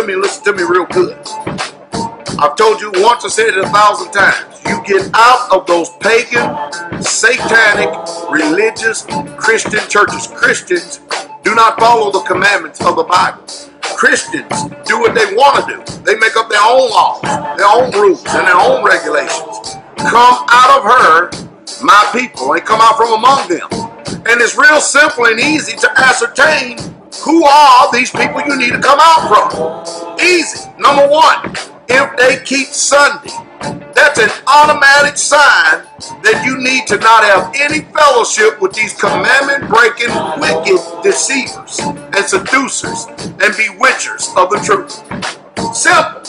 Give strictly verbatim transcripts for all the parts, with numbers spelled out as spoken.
to me and listen to me real good. I've told you once, I said it a thousand times. You get out of those pagan, satanic, religious, Christian churches. Christians do not follow the commandments of the Bible. Christians do what they want to do. They make up their own laws, their own rules, and their own regulations. Come out of her, my people, and come out from among them. And it's real simple and easy to ascertain who are these people you need to come out from. Easy. Number one, if they keep Sunday, that's an automatic sign that you need to not have any fellowship with these commandment-breaking, wicked deceivers and seducers and bewitchers of the truth. Simple.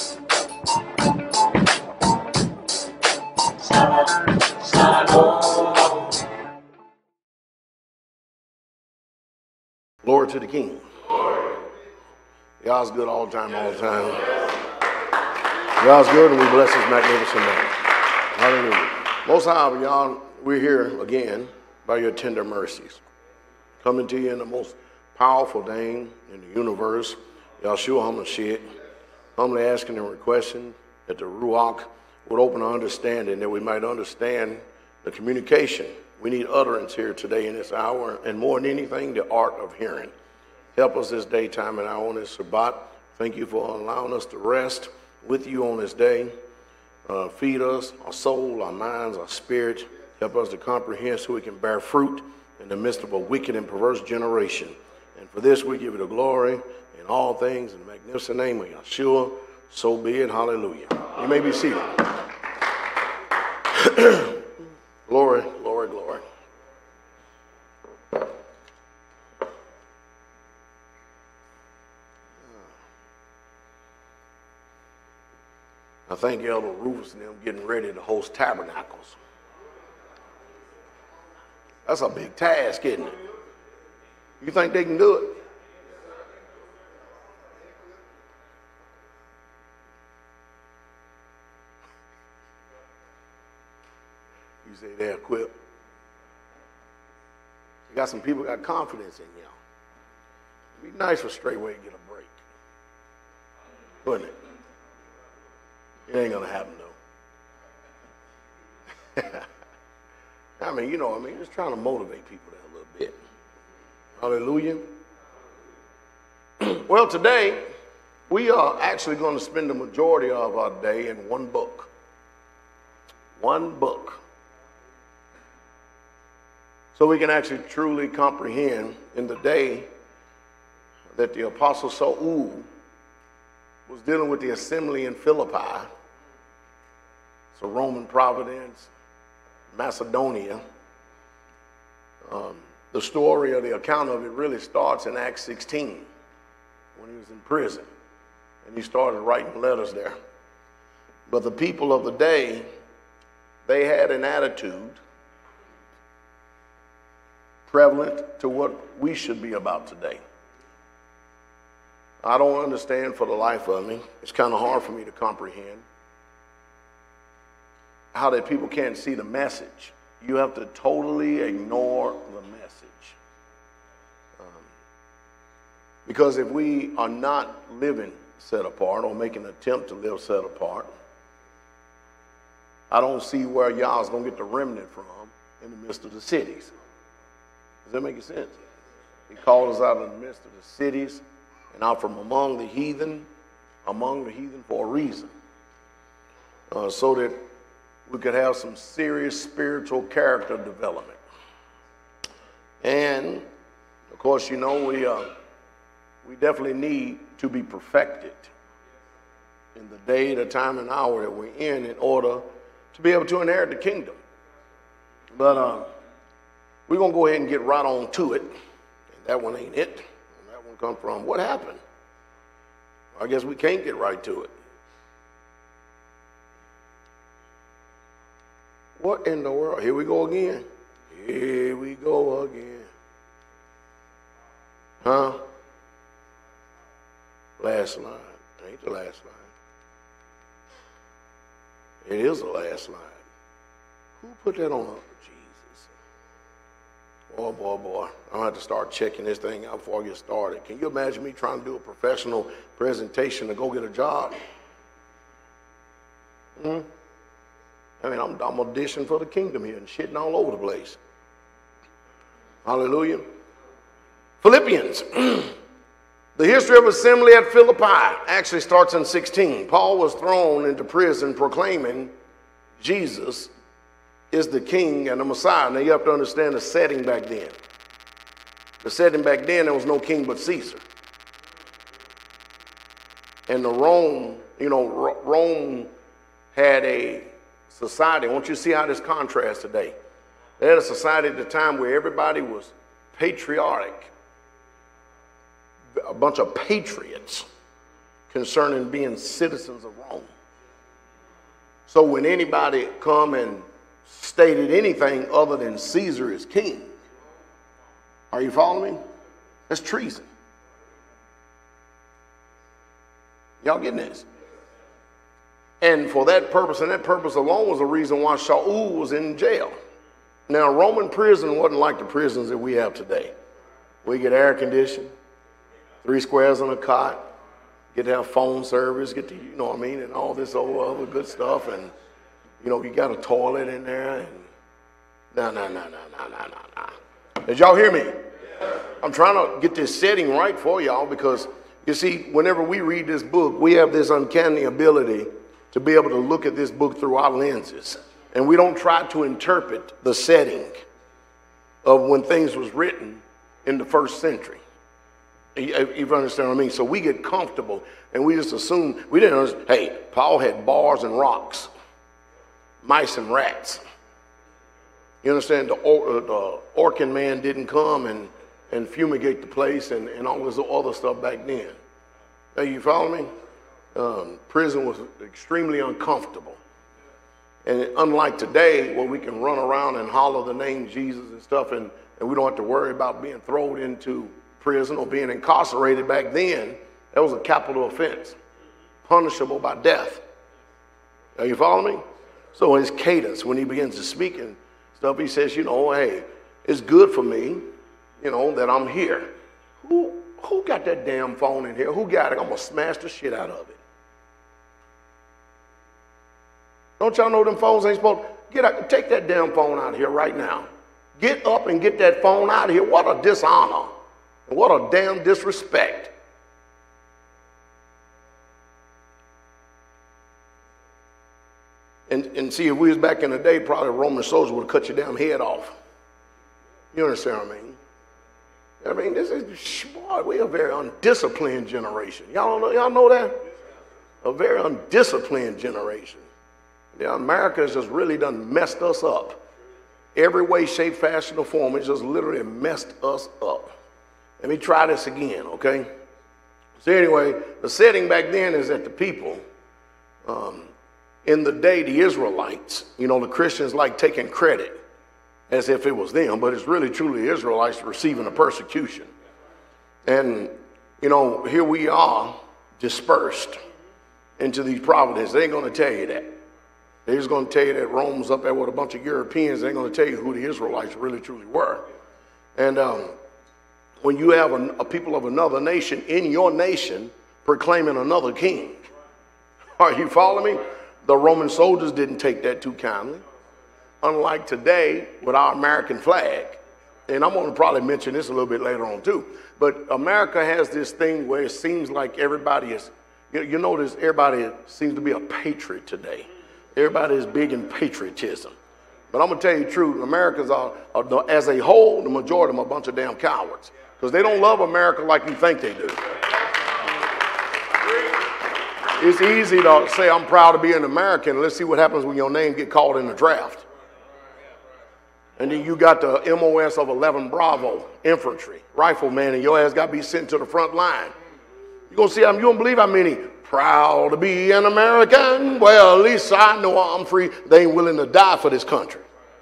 Glory to the King. God's good all the time, all the time. God's good, and we bless his magnificent name. Hallelujah. Most high, y'all, we're here again by your tender mercies. Coming to you in the most powerful name in the universe, Yahshua HaMashiach. Humbly asking and requesting that the Ruach would open our understanding, that we might understand the communication. We need utterance here today in this hour, and more than anything, the art of hearing. Help us this daytime and hour on this Shabbat. Thank you for allowing us to rest with you on this day. Uh, feed us, our soul, our minds, our spirit. Help us to comprehend so we can bear fruit in the midst of a wicked and perverse generation. And for this we give you the glory in all things in the magnificent name of Yahshua. So be it. Hallelujah. You may be seated. Glory, glory, glory. I think Elder Rufus and them getting ready to host tabernacles. That's a big task, isn't it? You think they can do it? You say they're equipped. You got some people got confidence in y'all. It'd be nice for Straightway to get a break. Wouldn't it? It ain't gonna happen though. I mean, you know, I mean, just trying to motivate people there a little bit. Hallelujah. Well, today we are actually going to spend the majority of our day in one book. One book. So we can actually truly comprehend in the day that the Apostle Saul was dealing with the assembly in Philippi. So Roman Providence, Macedonia. Um, the story or the account of it really starts in Acts sixteen when he was in prison. And he started writing letters there. But the people of the day, they had an attitude prevalent to what we should be about today. I don't understand for the life of me. It's kind of hard for me to comprehend how that people can't see the message. You have to totally ignore the message. Um, because if we are not living set apart or make an attempt to live set apart, I don't see where y'all's going to get the remnant from in the midst of the cities. Does that make sense? He called us out of the midst of the cities and out from among the heathen, among the heathen for a reason. Uh, so that we could have some serious spiritual character development. And, of course, you know, we, uh, we definitely need to be perfected in the day, the time, and hour that we're in in order to be able to inherit the kingdom. But uh, we're going to go ahead and get right on to it. And that one ain't it. And that one come from, what happened? I guess we can't get right to it. What in the world? Here we go again. Here we go again. Huh? Last line. Ain't the last line. It is the last line. Who put that on Jesus? Boy, boy, boy. I'm going to have to start checking this thing out before I get started. Can you imagine me trying to do a professional presentation to go get a job? Hmm? I mean, I'm, I'm auditioning for the kingdom here and shitting all over the place. Hallelujah. Philippians. The history of assembly at Philippi actually starts in sixteen. Paul was thrown into prison proclaiming Jesus is the king and the Messiah. Now you have to understand the setting back then. The setting back then, there was no king but Caesar. And the Rome, you know, Rome had a society. I want you to see how this contrasts today. They had a society at the time where everybody was patriotic. A bunch of patriots concerning being citizens of Rome. So when anybody come and stated anything other than Caesar is king, are you following me? That's treason. Y'all getting this? And for that purpose, and that purpose alone was the reason why Shaul was in jail. Now, Roman prison wasn't like the prisons that we have today. We get air conditioning, three squares on a cot, get to have phone service, get to, you know what I mean, and all this old other good stuff. And, you know, you got a toilet in there. And no, no, no, no, no, no, no, no. Did y'all hear me? I'm trying to get this setting right for y'all because, you see, whenever we read this book, we have this uncanny ability to be able to look at this book through our lenses. And we don't try to interpret the setting of when things was written in the first century. You understand what I mean? So we get comfortable and we just assume, we didn't understand, hey, Paul had bars and rocks, mice and rats. You understand? The, or, the Orkin man didn't come and, and fumigate the place and, and all this other stuff back then. Now, you follow me? Um, prison was extremely uncomfortable. And unlike today, where we can run around and holler the name Jesus and stuff, and, and we don't have to worry about being thrown into prison or being incarcerated, back then, that was a capital offense, punishable by death. Now, you follow me? So his cadence, when he begins to speak and stuff, he says, you know, hey, it's good for me, you know, that I'm here. Who, who got that damn phone in here? Who got it? I'm going to smash the shit out of it. Don't y'all know them phones ain't supposed to get out, take that damn phone out of here right now. Get up and get that phone out of here. What a dishonor. And what a damn disrespect. And, and see, if we was back in the day, probably a Roman soldier would have cut your damn head off. You understand what I mean? I mean, this is, boy, we're a very undisciplined generation. Y'all know, y'all know that? A very undisciplined generation. Yeah, America has just really done messed us up. Every way, shape, fashion, or form, it's just literally messed us up. Let me try this again, okay? So anyway, the setting back then is that the people, um, in the day, the Israelites, you know, the Christians like taking credit as if it was them, but it's really truly Israelites receiving a persecution. And, you know, here we are dispersed into these provinces. They ain't going to tell you that. They're just going to tell you that Rome's up there with a bunch of Europeans. They're going to tell you who the Israelites really truly were. And um, when you have a, a people of another nation in your nation proclaiming another king, are you following me? The Roman soldiers didn't take that too kindly. Unlike today with our American flag. And I'm going to probably mention this a little bit later on too. But America has this thing where it seems like everybody is, you, you notice everybody seems to be a patriot today. Everybody is big in patriotism. But I'm going to tell you the truth. Americans are, are, as a whole, the majority of them are a bunch of damn cowards. Because they don't love America like you think they do. It's easy to say, I'm proud to be an American. Let's see what happens when your name get called in the draft. And then you got the M O S of eleven Bravo, infantry, rifleman, and your ass got to be sent to the front line. You're going to see, you don't believe how many proud to be an American. Well, at least I know I'm free. They ain't willing to die for this country.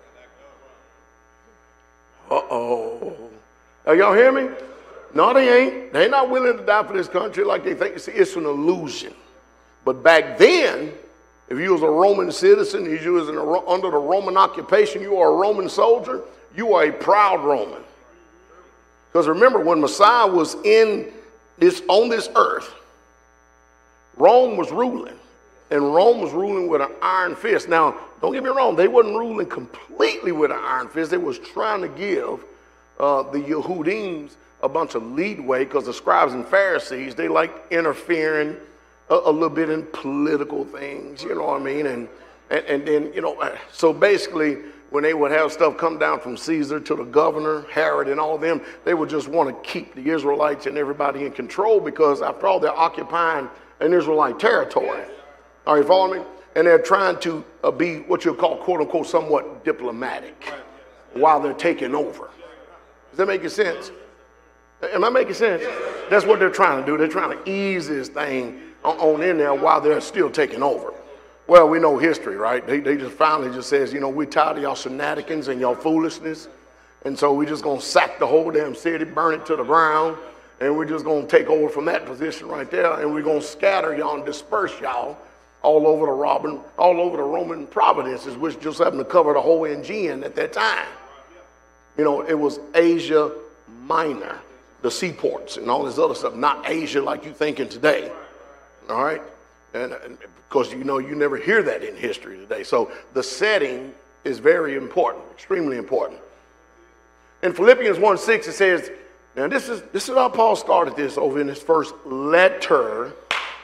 Uh-oh. Now, y'all hear me? No, they ain't. They're not willing to die for this country like they think. See, it's an illusion. But back then, if you was a Roman citizen, if you was in a, under the Roman occupation, you were a Roman soldier, you are a proud Roman. Because remember, when Messiah was in this on this earth, Rome was ruling. And Rome was ruling with an iron fist. Now, don't get me wrong, they wasn't ruling completely with an iron fist. They was trying to give uh, the Yehudim a bunch of leadway, because the scribes and Pharisees, they like interfering a, a little bit in political things, you know what I mean? And, and, and then, you know, so basically, when they would have stuff come down from Caesar to the governor, Herod, and all of them, they would just want to keep the Israelites and everybody in control, because after all, they're occupying an Israelite territory. Are you following me? And they're trying to uh, be what you'll call, quote unquote, somewhat diplomatic while they're taking over. Does that make sense? Am I making sense? That's what they're trying to do. They're trying to ease this thing on, on in there while they're still taking over. Well, we know history, right? They, they just finally just says, you know, we're tired of y'all shenanigans and y'all foolishness. And so we're just going to sack the whole damn city, burn it to the ground. And we're just going to take over from that position right there. And we're going to scatter y'all and disperse y'all all over the Roman, all over the Roman provinces, which just happened to cover the whole Aegean at that time. You know, it was Asia Minor, the seaports and all this other stuff, not Asia like you thinking today. All right? And, and because, you know, you never hear that in history today. So the setting is very important, extremely important. In Philippians one six, it says, now this is, this is how Paul started this over in his first letter,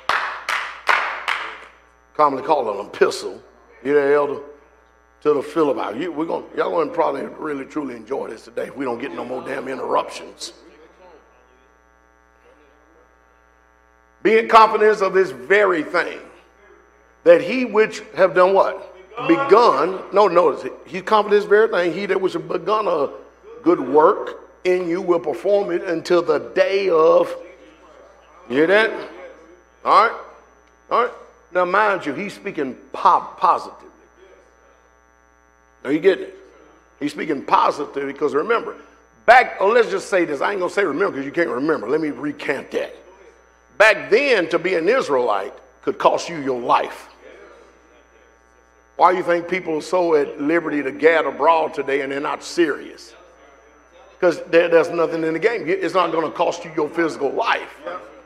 commonly called an epistle, you know, elder, to the Philippi. You, we're gonna, y'all going to probably really, truly enjoy this today if we don't get no more damn interruptions. Be in confidence of this very thing, that he which have done what? Begun. No, notice, he's confident of this very thing. He that which have begun a good work in you will perform it until the day of. You hear that? All right? All right? Now, mind you, he's speaking po- positively. Now, you get it? He's speaking positively because remember, back, oh, let's just say this. I ain't going to say remember because you can't remember. Let me recant that. Back then, to be an Israelite could cost you your life. Why do you think people are so at liberty to gad abroad today and they're not serious? Because there, there's nothing in the game. It's not going to cost you your physical life.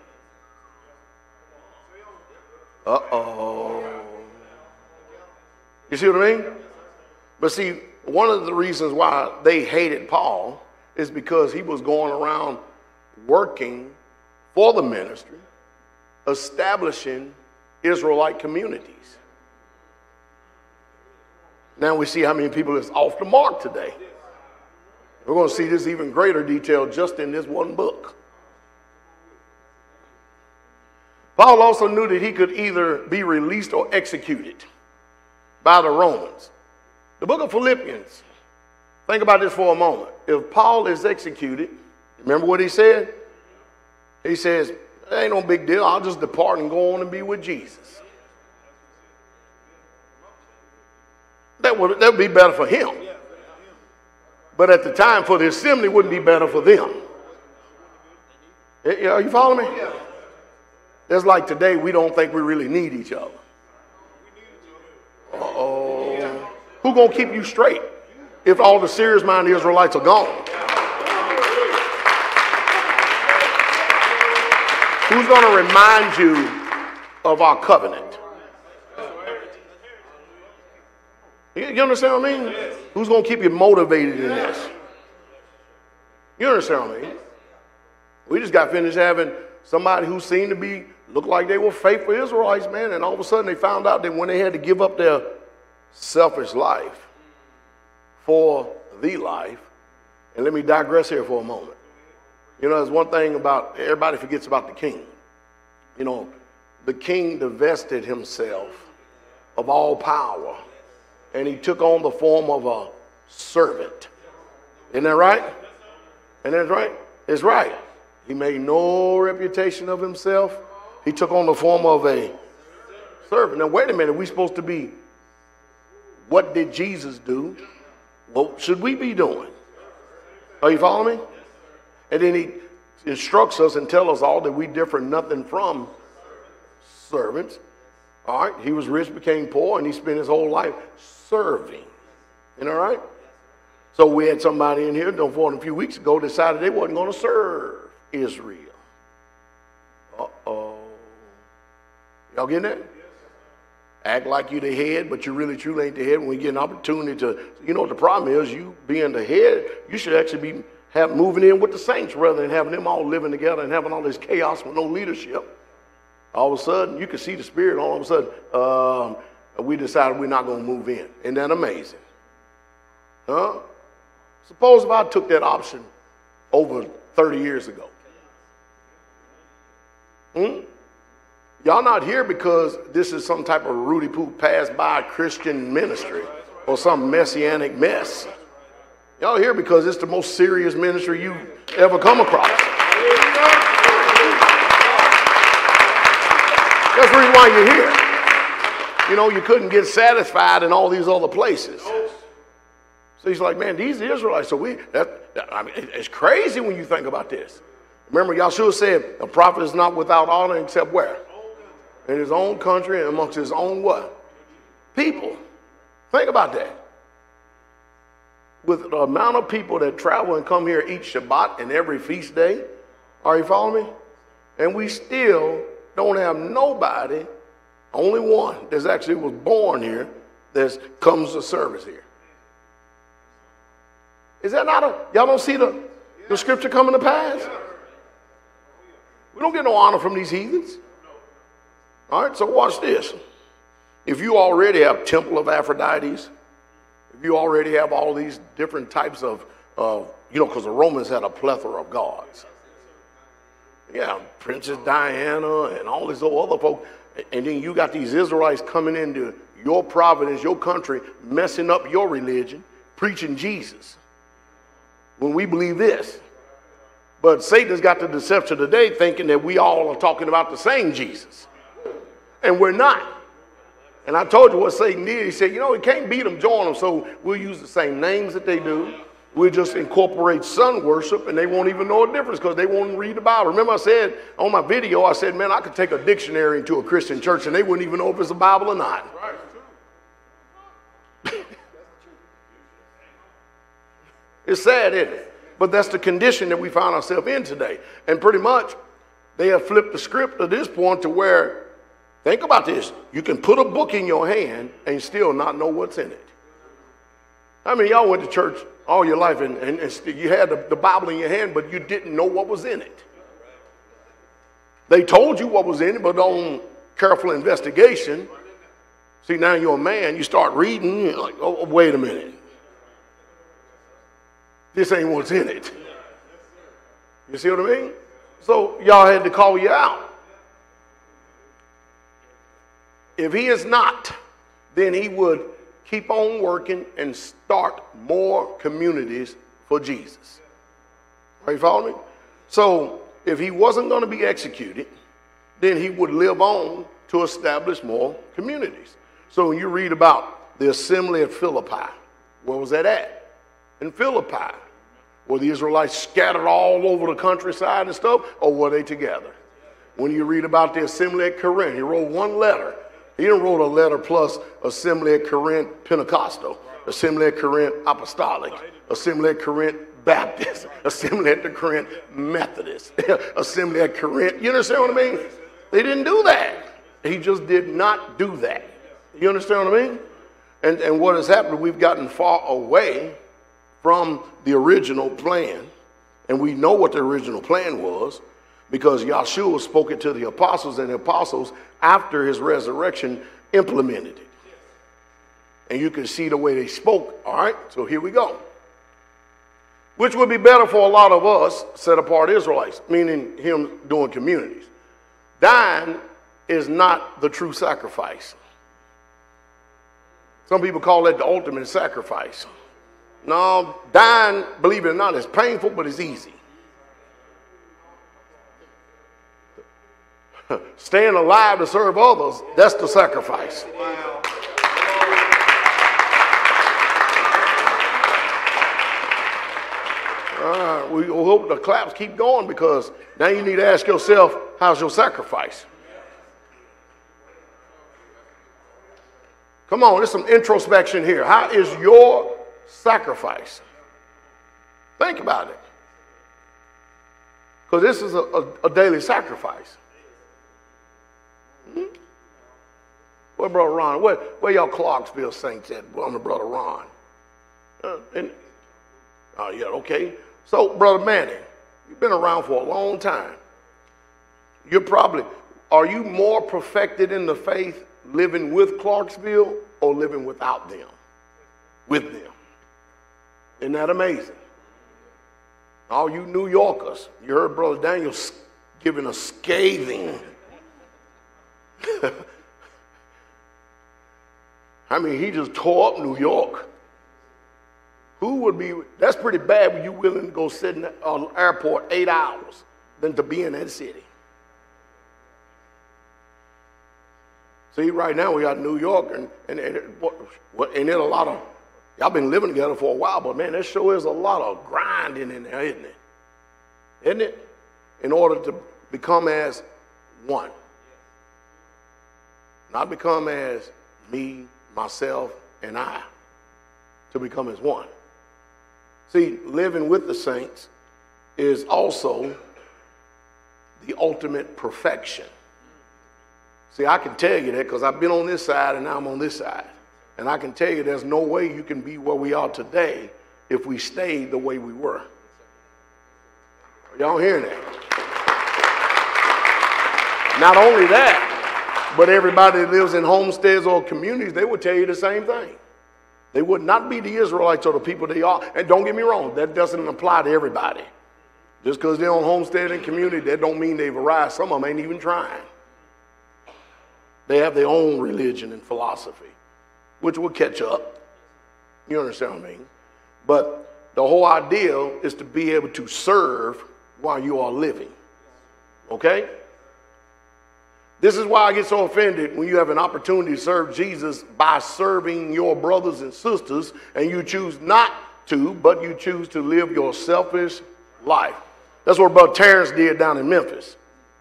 Uh-oh. You see what I mean? But see, one of the reasons why they hated Paul is because he was going around working for the ministry, establishing Israelite communities. Now we see how many people is off the mark today. We're going to see this even greater detail just in this one book. Paul also knew that he could either be released or executed by the Romans. The book of Philippians, think about this for a moment. If Paul is executed, remember what he said? He says, it ain't no big deal. I'll just depart and go on and be with Jesus. That would, that would be better for him. But at the time, for the assembly, it wouldn't be better for them. Are you following me? It's like today, we don't think we really need each other. Uh-oh. Who's going to keep you straight if all the serious-minded Israelites are gone? Who's going to remind you of our covenant? You understand what I mean? Who's going to keep you motivated in this? You understand what I mean? We just got finished having somebody who seemed to be, looked like they were faithful Israelites, man, and all of a sudden they found out that when they had to give up their selfish life for the life, and let me digress here for a moment. You know, there's one thing about, everybody forgets about the king. You know, the king divested himself of all power, and he took on the form of a servant. Isn't that right? Isn't that right? It's right. He made no reputation of himself. He took on the form of a servant. Now, wait a minute. We're supposed to be, what did Jesus do? What should we be doing? Are you following me? And then he instructs us and tells us all that we differ nothing from servants. All right, he was rich, became poor, and he spent his whole life serving. You know, all right? So we had somebody in here, don't forget, a few weeks ago, decided they wasn't going to serve Israel. Uh-oh. Y'all getting that? Act like you the head, but you really truly ain't the head. When we get an opportunity to, you know what the problem is, you being the head, you should actually be have, moving in with the saints rather than having them all living together and having all this chaos with no leadership. All of a sudden, you can see the spirit. All of a sudden, um, we decided we're not going to move in. Isn't that amazing? Huh? Suppose if I took that option over thirty years ago. Hmm? Y'all not here because this is some type of Rudy Poo pass-by Christian ministry or some messianic mess. Y'all here because it's the most serious ministry you've ever come across. That's the reason why you're here. You know, you couldn't get satisfied in all these other places. So he's like, man, these Israelites, so we, that, that, I mean, it's crazy when you think about this. Remember, Yahshua said, a prophet is not without honor except where? In his own country and amongst his own what? People. Think about that. With the amount of people that travel and come here each Shabbat and every feast day, are you following me? And we still don't have nobody, only one that's actually was born here that comes to service here. Is that not a, y'all don't see the, the scripture coming to pass? We don't get no honor from these heathens. All right, so watch this. If you already have Temple of Aphrodites, if you already have all these different types of, uh, you know, because the Romans had a plethora of gods. Yeah, Princess Diana and all these other folks. And then you got these Israelites coming into your province, your country, messing up your religion, preaching Jesus. When we believe this. But Satan's got the deception today thinking that we all are talking about the same Jesus. And we're not. And I told you what Satan did. He said, you know, we can't beat them, join them, so we'll use the same names that they do. We'll just incorporate sun worship, and they won't even know a difference because they won't read the Bible. Remember I said on my video, I said, man, I could take a dictionary into a Christian church, and they wouldn't even know if it's a Bible or not. It's sad, isn't it? But that's the condition that we find ourselves in today. And pretty much, they have flipped the script at this point to where, think about this, you can put a book in your hand and still not know what's in it. I mean, y'all went to church all your life and, and, and you had the, the Bible in your hand, but you didn't know what was in it. They told you what was in it, but on careful investigation, see, now you're a man, you start reading, you're like, oh, wait a minute. This ain't what's in it. You see what I mean? So y'all had to call you out. If he is not, then he would keep on working and start more communities for Jesus. Are you following me? So if he wasn't going to be executed, then he would live on to establish more communities. So when you read about the assembly at Philippi, where was that at? In Philippi. Were the Israelites scattered all over the countryside and stuff, or were they together? When you read about the assembly at Corinth, he wrote one letter. He didn't wrote a letter plus assembly at Corinth Pentecostal, assembly at Corinth Apostolic, assembly at Corinth Baptist, assembly at the Corinth Methodist, assembly at Corinth. You understand what I mean? They didn't do that. He just did not do that. You understand what I mean? And, and what has happened, we've gotten far away from the original plan. And we know what the original plan was because Yahshua spoke it to the apostles, and the apostles, after his resurrection, implemented it. And you can see the way they spoke. All right, so here we go. Which would be better for a lot of us set-apart Israelites, meaning him doing communities. Dying is not the true sacrifice. Some people call that the ultimate sacrifice. No, dying, believe it or not, is painful, but it's easy. Staying alive to serve others, that's the sacrifice. Wow. Uh, we hope the claps keep going because now you need to ask yourself, how's your sacrifice? Come on, there's some introspection here. How is your sacrifice? Think about it. Because this is a, a, a daily sacrifice. Hmm? Where Brother Ron? Where, where y'all Clarksville Saints at? On the Brother Ron. Uh, and, oh, yeah, okay. So, Brother Manny, you've been around for a long time. You're probably, are you more perfected in the faith living with Clarksville or living without them? With them. Isn't that amazing? All you New Yorkers, you heard Brother Daniel giving a scathing. I mean, he just tore up New York. Who would be, that's pretty bad when you're willing to go sit in the uh, airport eight hours than to be in that city. See, right now we got New York, and and, and, and there's a lot of, y'all been living together for a while, but man, there sure is a lot of grinding in there, isn't it? Isn't it? In order to become as one. Not become as me, myself, and I. To become as one. See, living with the saints is also the ultimate perfection. See, I can tell you that because I've been on this side and now I'm on this side. And I can tell you there's no way you can be where we are today if we stayed the way we were. Y'all hearing that? Not only that, but everybody that lives in homesteads or communities, they would tell you the same thing. They would not be the Israelites or the people they are. And don't get me wrong, that doesn't apply to everybody. Just because they're on homestead and community, that don't mean they've arrived. Some of them ain't even trying. They have their own religion and philosophy, which will catch up. You understand what I mean? But the whole idea is to be able to serve while you are living. Okay? This is why I get so offended when you have an opportunity to serve Jesus by serving your brothers and sisters, and you choose not to, but you choose to live your selfish life. That's what Brother Terrence did down in Memphis.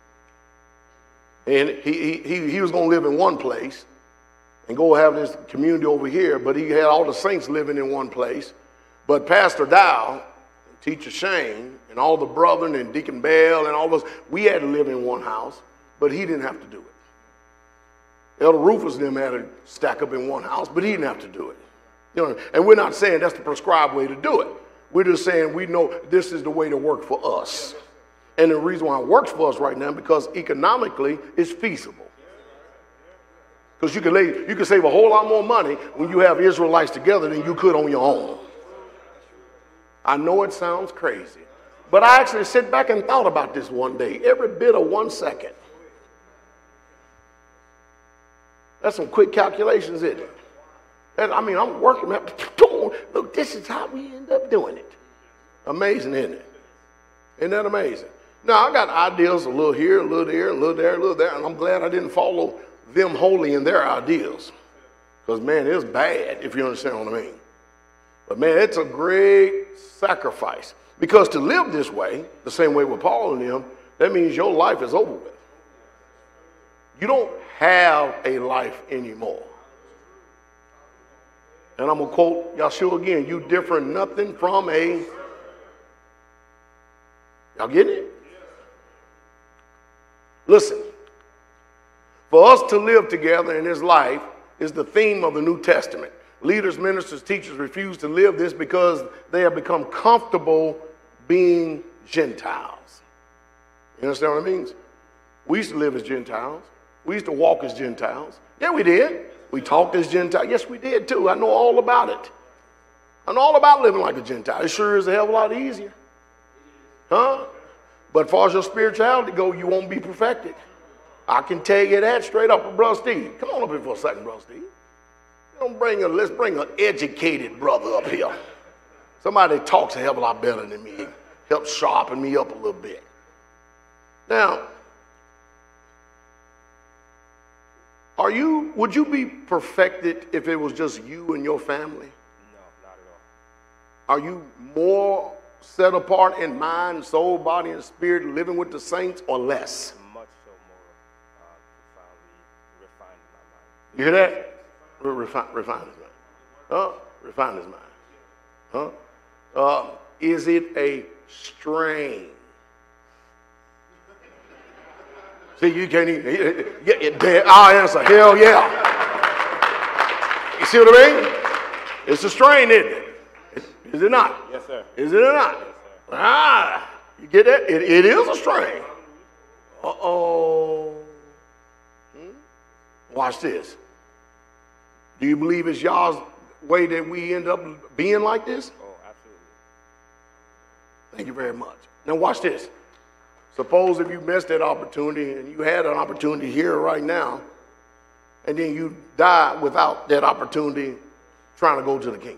And he, he, he was going to live in one place and go have this community over here, but he had all the saints living in one place. But Pastor Dow, Teacher Shane, and all the brethren and Deacon Bell and all of us, we had to live in one house, but he didn't have to do it. Elder Rufus and them had to stack up in one house, but he didn't have to do it. You know, and we're not saying that's the prescribed way to do it. We're just saying we know this is the way to work for us. And the reason why it works for us right now, because economically it's feasible. Because you can lay, you can save a whole lot more money when you have Israelites together than you could on your own. I know it sounds crazy, but I actually sit back and thought about this one day, every bit of one second. That's some quick calculations, isn't it? That, I mean, I'm working. Look, this is how we end up doing it. Amazing, isn't it? Isn't that amazing? Now, I got ideas a little here, a little there, a little there, a little there, and I'm glad I didn't follow them wholly in their ideas. Because, man, it's bad, if you understand what I mean. But, man, it's a great sacrifice. Because to live this way, the same way with Paul and them, that means your life is over with. You don't have a life anymore. And I'm going to quote Yahshua again, you differ nothing from a... Y'all getting it? Listen, for us to live together in this life is the theme of the New Testament. Leaders, ministers, teachers refuse to live this because they have become comfortable being Gentiles. You understand what it means? We used to live as Gentiles. We used to walk as Gentiles. Yeah, we did. We talked as Gentiles. Yes, we did too. I know all about it. I know all about living like a Gentile. It sure is a hell of a lot easier. Huh? But as far as your spirituality go, you won't be perfected. I can tell you that straight up with Brother Steve. Come on up here for a second, Brother Steve. Don't bring a, let's bring an educated brother up here. Somebody that talks a hell of a lot better than me. Helps sharpen me up a little bit. Now, are you, would you be perfected if it was just you and your family? No, not at all. Are you more set apart in mind, soul, body, and spirit, living with the saints, or less? Much so more uh, profoundly refined in my mind. You hear that? Refine, refine his mind. Huh? Refine his mind. Huh? Uh, Is it a strain? See, you can't even, yeah, yeah, I'll answer, hell yeah. You see what I mean? It's a strain, isn't it? Is it not? Yes, sir. Is it or not? Yes, sir. Ah, you get that? It, it is a strain. Uh-oh. Hmm? Watch this. Do you believe it's y'all's way that we end up being like this? Oh, absolutely. Thank you very much. Now watch this. Suppose if you missed that opportunity and you had an opportunity here right now, and then you die without that opportunity trying to go to the kingdom.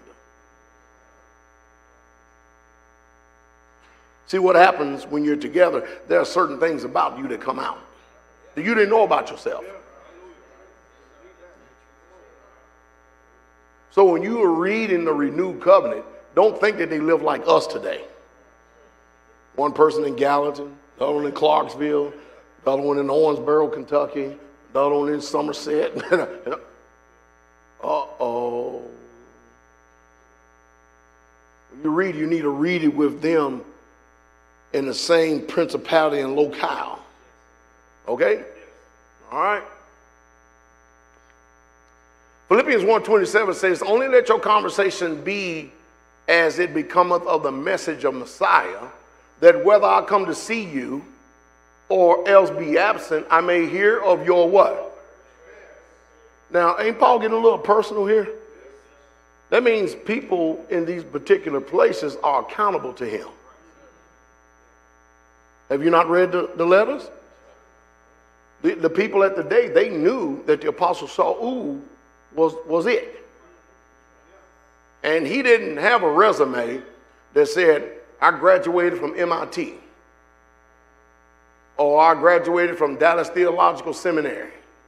See what happens when you're together, there are certain things about you that come out that you didn't know about yourself. So when you are reading the renewed covenant, don't think that they live like us today. One person in Gallatin, the other one in Clarksville, the other one in Owensboro, Kentucky, the other one in Somerset. Uh-oh. When you read, you need to read it with them in the same principality and locale. Okay? All right. Philippians one twenty-seven says, only let your conversation be as it becometh of the message of Messiah, that whether I come to see you or else be absent, I may hear of your what? Now, ain't Paul getting a little personal here? That means people in these particular places are accountable to him. Have you not read the, the letters? The, the people at the day, they knew that the Apostle Saul was, was it. And he didn't have a resume that said, I graduated from M I T. Or I graduated from Dallas Theological Seminary.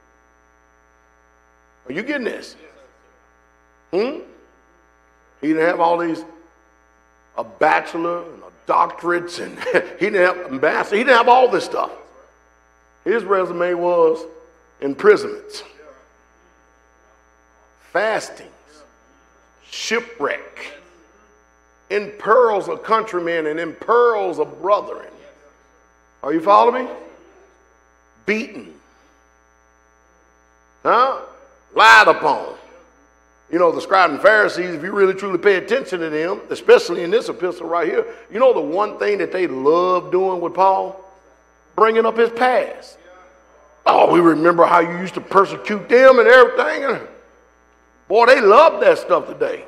Are you getting this? Hmm? He didn't have all these, a bachelor and a doctorates, and he didn't have a master. He didn't have all this stuff. His resume was imprisonments, fastings, shipwreck, in pearls of countrymen and in pearls of brethren. Are you following me? Beaten. Huh? Lied upon. You know, the scribes and Pharisees, if you really truly pay attention to them, especially in this epistle right here, you know the one thing that they love doing with Paul? Bringing up his past. Oh, we remember how you used to persecute them and everything. Boy, they love that stuff today.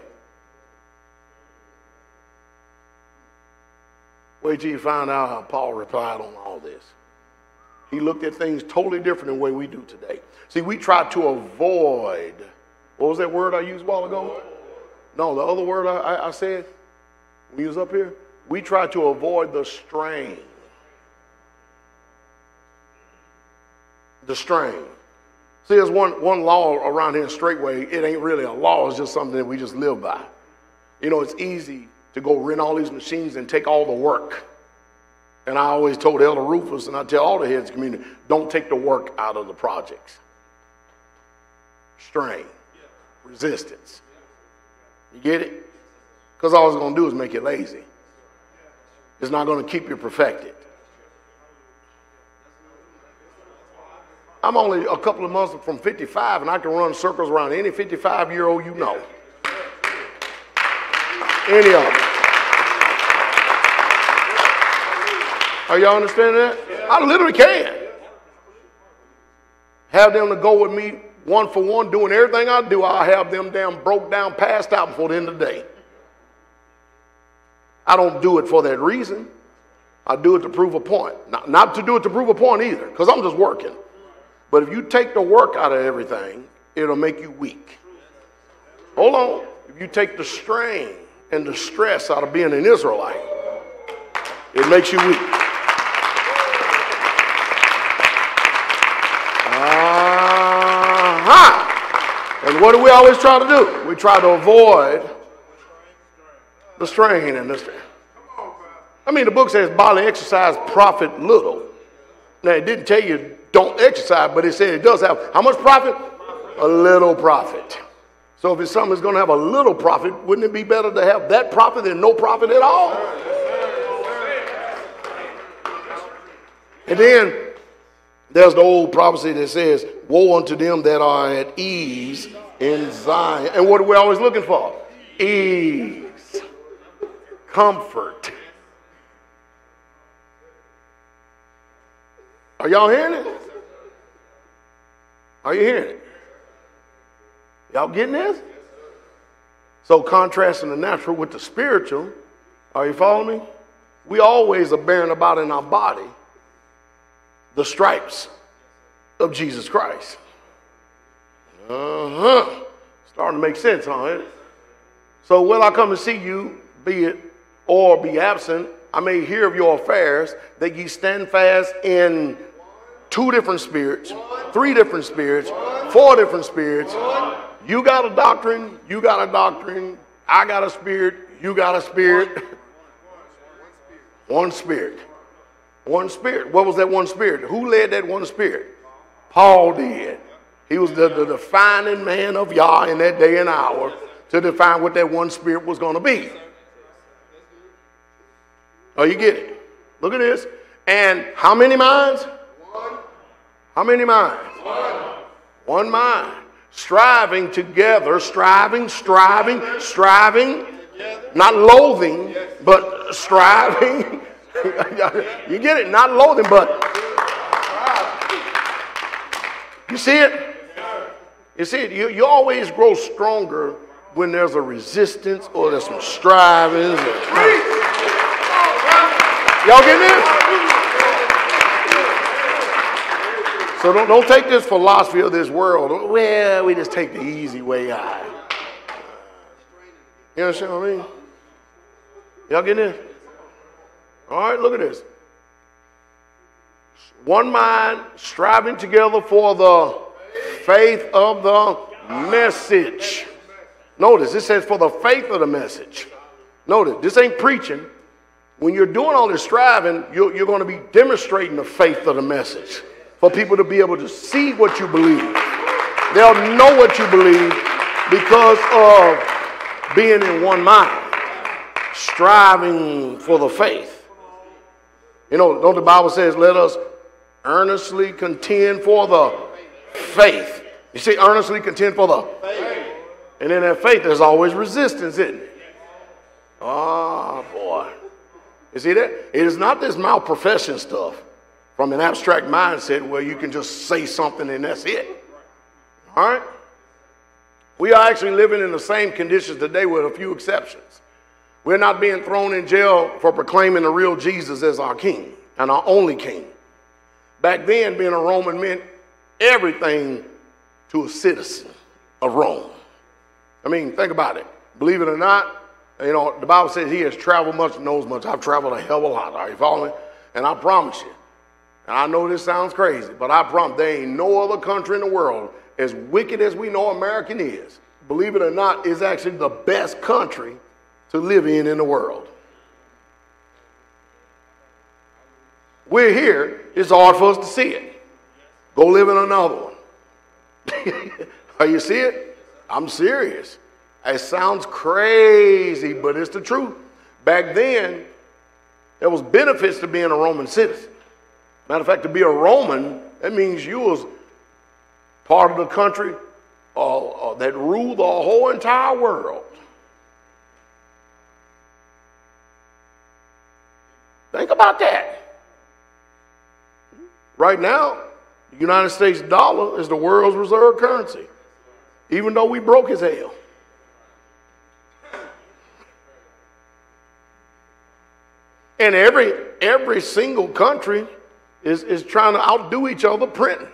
Wait till you find out how Paul replied on all this. He looked at things totally different than the way we do today. See, we try to avoid, what was that word I used a while ago? No, the other word I, I, I said when you was up here? We try to avoid the strain. The strain. See, there's one, one law around here in Straightway. It ain't really a law. It's just something that we just live by. You know, it's easy to go rent all these machines and take all the work. And I always told Elder Rufus, and I tell all the heads of the community, don't take the work out of the projects. Strain. Resistance. You get it? Because all it's going to do is make you lazy. It's not going to keep you perfected. I'm only a couple of months from fifty-five, and I can run circles around any fifty-five-year-old you know. Any of them. Are y'all understanding that? I literally can. Have them to go with me one for one, doing everything I do. I'll have them damn broke down, passed out before the end of the day. I don't do it for that reason. I do it to prove a point. Not, not to do it to prove a point either, because I'm just working. But if you take the work out of everything, it'll make you weak. Hold on. If you take the strain and the stress out of being an Israelite, it makes you weak. Uh-huh. And what do we always try to do? We try to avoid the strain and the strain. I mean, the book says bodily exercise profit little. Now, it didn't tell you don't exercise, but it said it does have how much profit? A little profit. So if it's something that's going to have a little profit, wouldn't it be better to have that profit than no profit at all? And then there's the old prophecy that says, woe unto them that are at ease in Zion. And what are we always looking for? Ease. Comfort. Are y'all hearing it? Are you hearing it? Y'all getting this? So contrasting the natural with the spiritual, are you following me? We always are bearing about in our body the stripes of Jesus Christ. Uh-huh. Starting to make sense, huh? So will I come and see you, be it or be absent, I may hear of your affairs, that ye stand fast in two different spirits, three different spirits, four different spirits. You got a doctrine, you got a doctrine, I got a spirit, you got a spirit. One spirit. One spirit. What was that one spirit? Who led that one spirit? Paul did. He was the, the defining man of Yah in that day and hour to define what that one spirit was going to be. Oh, you get it? Look at this. And how many minds? One. How many minds? One. One mind. Striving together, striving, striving, striving, not loathing, but striving. You get it? Not loathing, but you see it? You see it? You, you always grow stronger when there's a resistance or there's some strivings. Y'all getting this? So don't, don't take this philosophy of this world. Well, we just take the easy way out. You understand what I mean? Y'all getting this? All right, look at this. One mind striving together for the faith of the message. Notice, it says for the faith of the message. Notice, this ain't preaching. When you're doing all this striving, you're, you're going to be demonstrating the faith of the message for people to be able to see what you believe. They'll know what you believe because of being in one mind, striving for the faith. You know, don't the Bible says, let us earnestly contend for the faith. You see, earnestly contend for the faith. And in that faith, there's always resistance, isn't it? Oh, boy. You see that? It is not this malprofession stuff from an abstract mindset where you can just say something and that's it. All right? We are actually living in the same conditions today with a few exceptions. We're not being thrown in jail for proclaiming the real Jesus as our king and our only king. Back then, being a Roman meant everything to a citizen of Rome. I mean, think about it. Believe it or not, you know, the Bible says he has traveled much and knows much. I've traveled a hell of a lot. Are you following? And I promise you, and I know this sounds crazy, but I promise there ain't no other country in the world, as wicked as we know American is, believe it or not, is actually the best country to live in in the world. We're here. It's hard for us to see it. Go live in another one. Are you see it? I'm serious. It sounds crazy, but it's the truth. Back then, there was benefits to being a Roman citizen. Matter of fact, to be a Roman, that means you was part of the country uh, uh, that ruled the whole entire world. Think about that. Right now, the United States dollar is the world's reserve currency, even though we broke as hell. And every every single country is, is trying to outdo each other printing.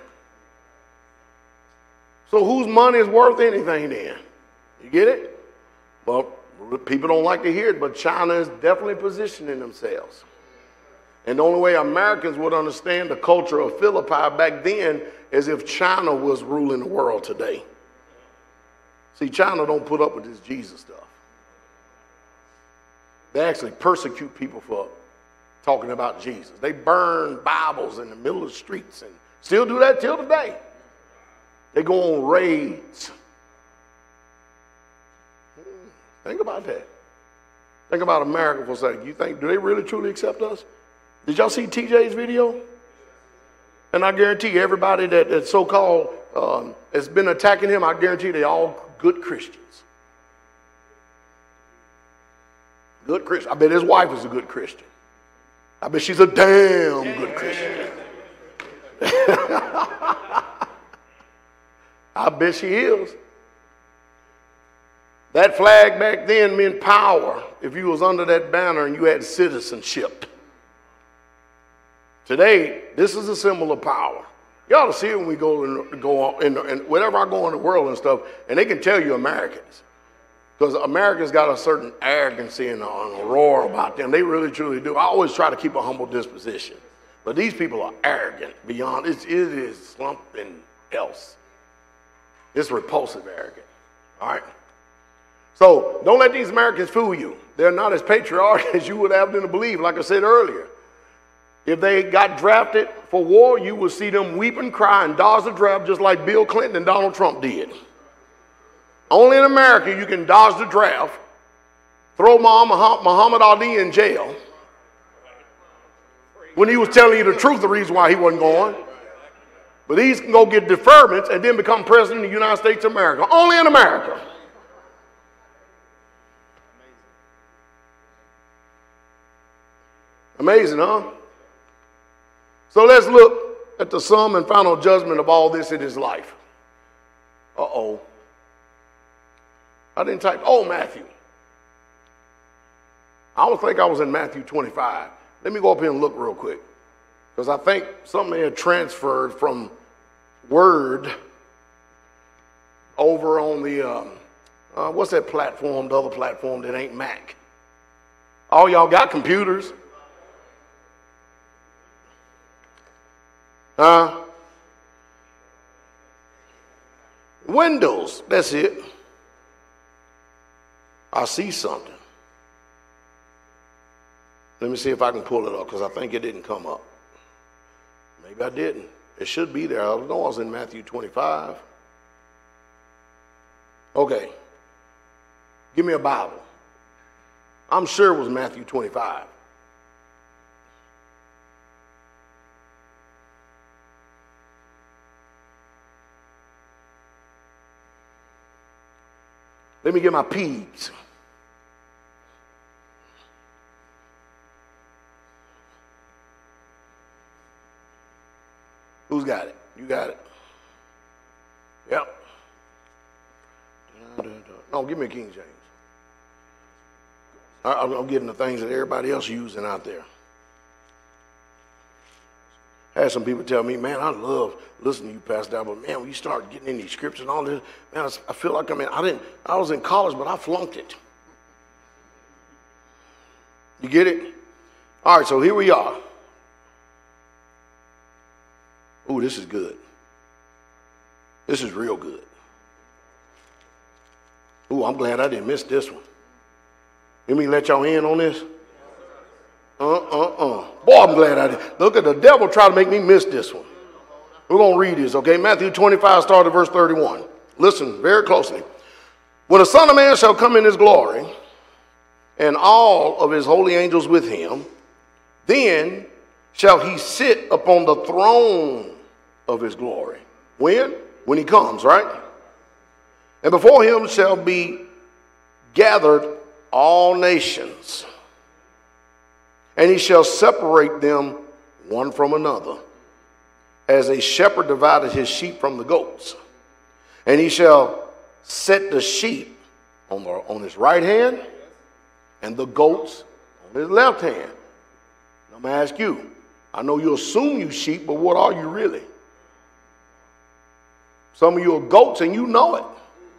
So whose money is worth anything then? You get it? Well, people don't like to hear it, but China is definitely positioning themselves. And the only way Americans would understand the culture of Philippi back then is if China was ruling the world today. See, China don't put up with this Jesus stuff. They actually persecute people for talking about Jesus. They burn Bibles in the middle of the streets and still do that till today. They go on raids. Think about that. Think about America for a second. You think, do they really truly accept us? Did y'all see T J's video? And I guarantee you, everybody that, that so-called um, has been attacking him, I guarantee you, they all good Christians. Good Christian. I bet his wife is a good Christian. I bet she's a damn good Christian. I bet she is. That flag back then meant power if you was under that banner and you had citizenship. Today, this is a symbol of power. You ought to see it when we go and go in, and whenever I go in the world and stuff, and they can tell you Americans. Because Americans got a certain arrogancy and a, and a roar about them. They really, truly do. I always try to keep a humble disposition. But these people are arrogant beyond, it, it is something else. It's repulsive arrogant, all right? So don't let these Americans fool you. They're not as patriotic as you would have them to believe, like I said earlier. If they got drafted for war, you would see them weep and cry and dodge the draft just like Bill Clinton and Donald Trump did. Only in America you can dodge the draft, throw Muhammad Ali in jail when he was telling you the truth, the reason why he wasn't going. But these can go get deferments and then become president of the United States of America. Only in America. Amazing, huh? So let's look at the sum and final judgment of all this in his life. Uh-oh. I didn't type, oh, Matthew. I don't think I was in Matthew twenty-five. Let me go up here and look real quick. Because I think something had transferred from Word over on the, um, uh, what's that platform, the other platform that ain't Mac? All y'all got computers. Huh? Windows, that's it. I see something. Let me see if I can pull it up, because I think it didn't come up. Maybe I didn't. It should be there. I know I was in Matthew twenty-five. Okay. Give me a Bible. I'm sure it was Matthew twenty-five. Let me get my peas. Who's got it? You got it? Yep. No, give me a King James. I'm getting the things that everybody else using out there. I had some people tell me, man, I love listening to you, Pastor Al, but man, when you start getting in these scriptures and all this, man, I feel like I mean, I didn't, I was in college, but I flunked it. You get it? All right, so here we are. Ooh, this is good. This is real good. Ooh, I'm glad I didn't miss this one. Let me let y'all in on this. Uh-uh-uh. Boy, I'm glad I did. Look at the devil try to make me miss this one. We're going to read this, okay? Matthew twenty-five, start at verse thirty-one. Listen very closely. When the Son of Man shall come in his glory, and all of his holy angels with him, then shall he sit upon the throne of his glory. When? When he comes, right? And before him shall be gathered all nations, and he shall separate them one from another, as a shepherd divided his sheep from the goats. And he shall set the sheep on, the, on his right hand, and the goats on his left hand. Now, I'm going to ask you, I know you assume you sheep, but what are you really? Some of you are goats and you know it.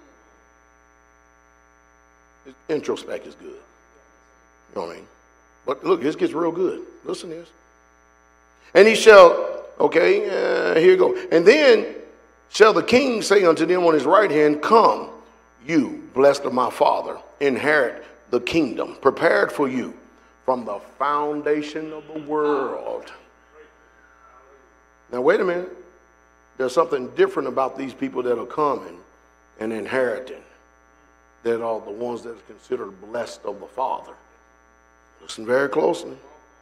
Introspect is good. You know what I mean? But look, this gets real good. Listen to this. And he shall, okay, uh, here you go. And then shall the king say unto them on his right hand, come, you blessed of my Father, inherit the kingdom prepared for you from the foundation of the world. Now, wait a minute. There's something different about these people that are coming and inheriting. that are the ones that are considered blessed of the Father. Listen very closely.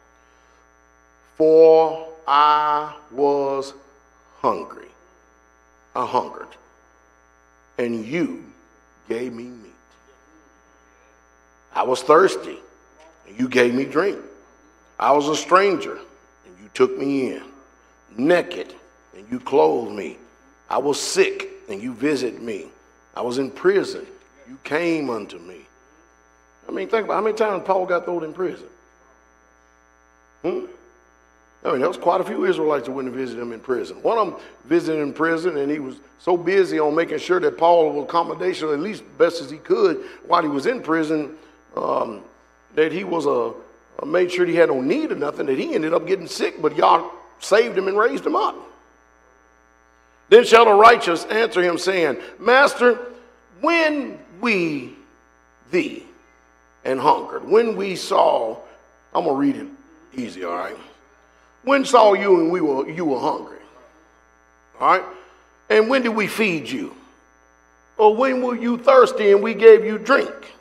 For I was hungry. I hungered. And you gave me meat. I was thirsty. And you gave me drink. I was a stranger. And you took me in. Naked. And you clothed me. I was sick. And you visited me. I was in prison. You came unto me. I mean, think about how many times Paul got thrown in prison. Hmm? I mean, there was quite a few Israelites that went and visited him in prison. One of them visited in prison, and he was so busy on making sure that Paul was accommodation, at least best as he could, while he was in prison, um, that he was a, a made sure he had no need of nothing, that he ended up getting sick, but y'all saved him and raised him up. Then shall the righteous answer him, saying, Master, when we thee and hungered, when we saw, I'm going to read it easy, all right? When saw you and we were you were hungry? All right? And when did we feed you? Or when were you thirsty and we gave you drink?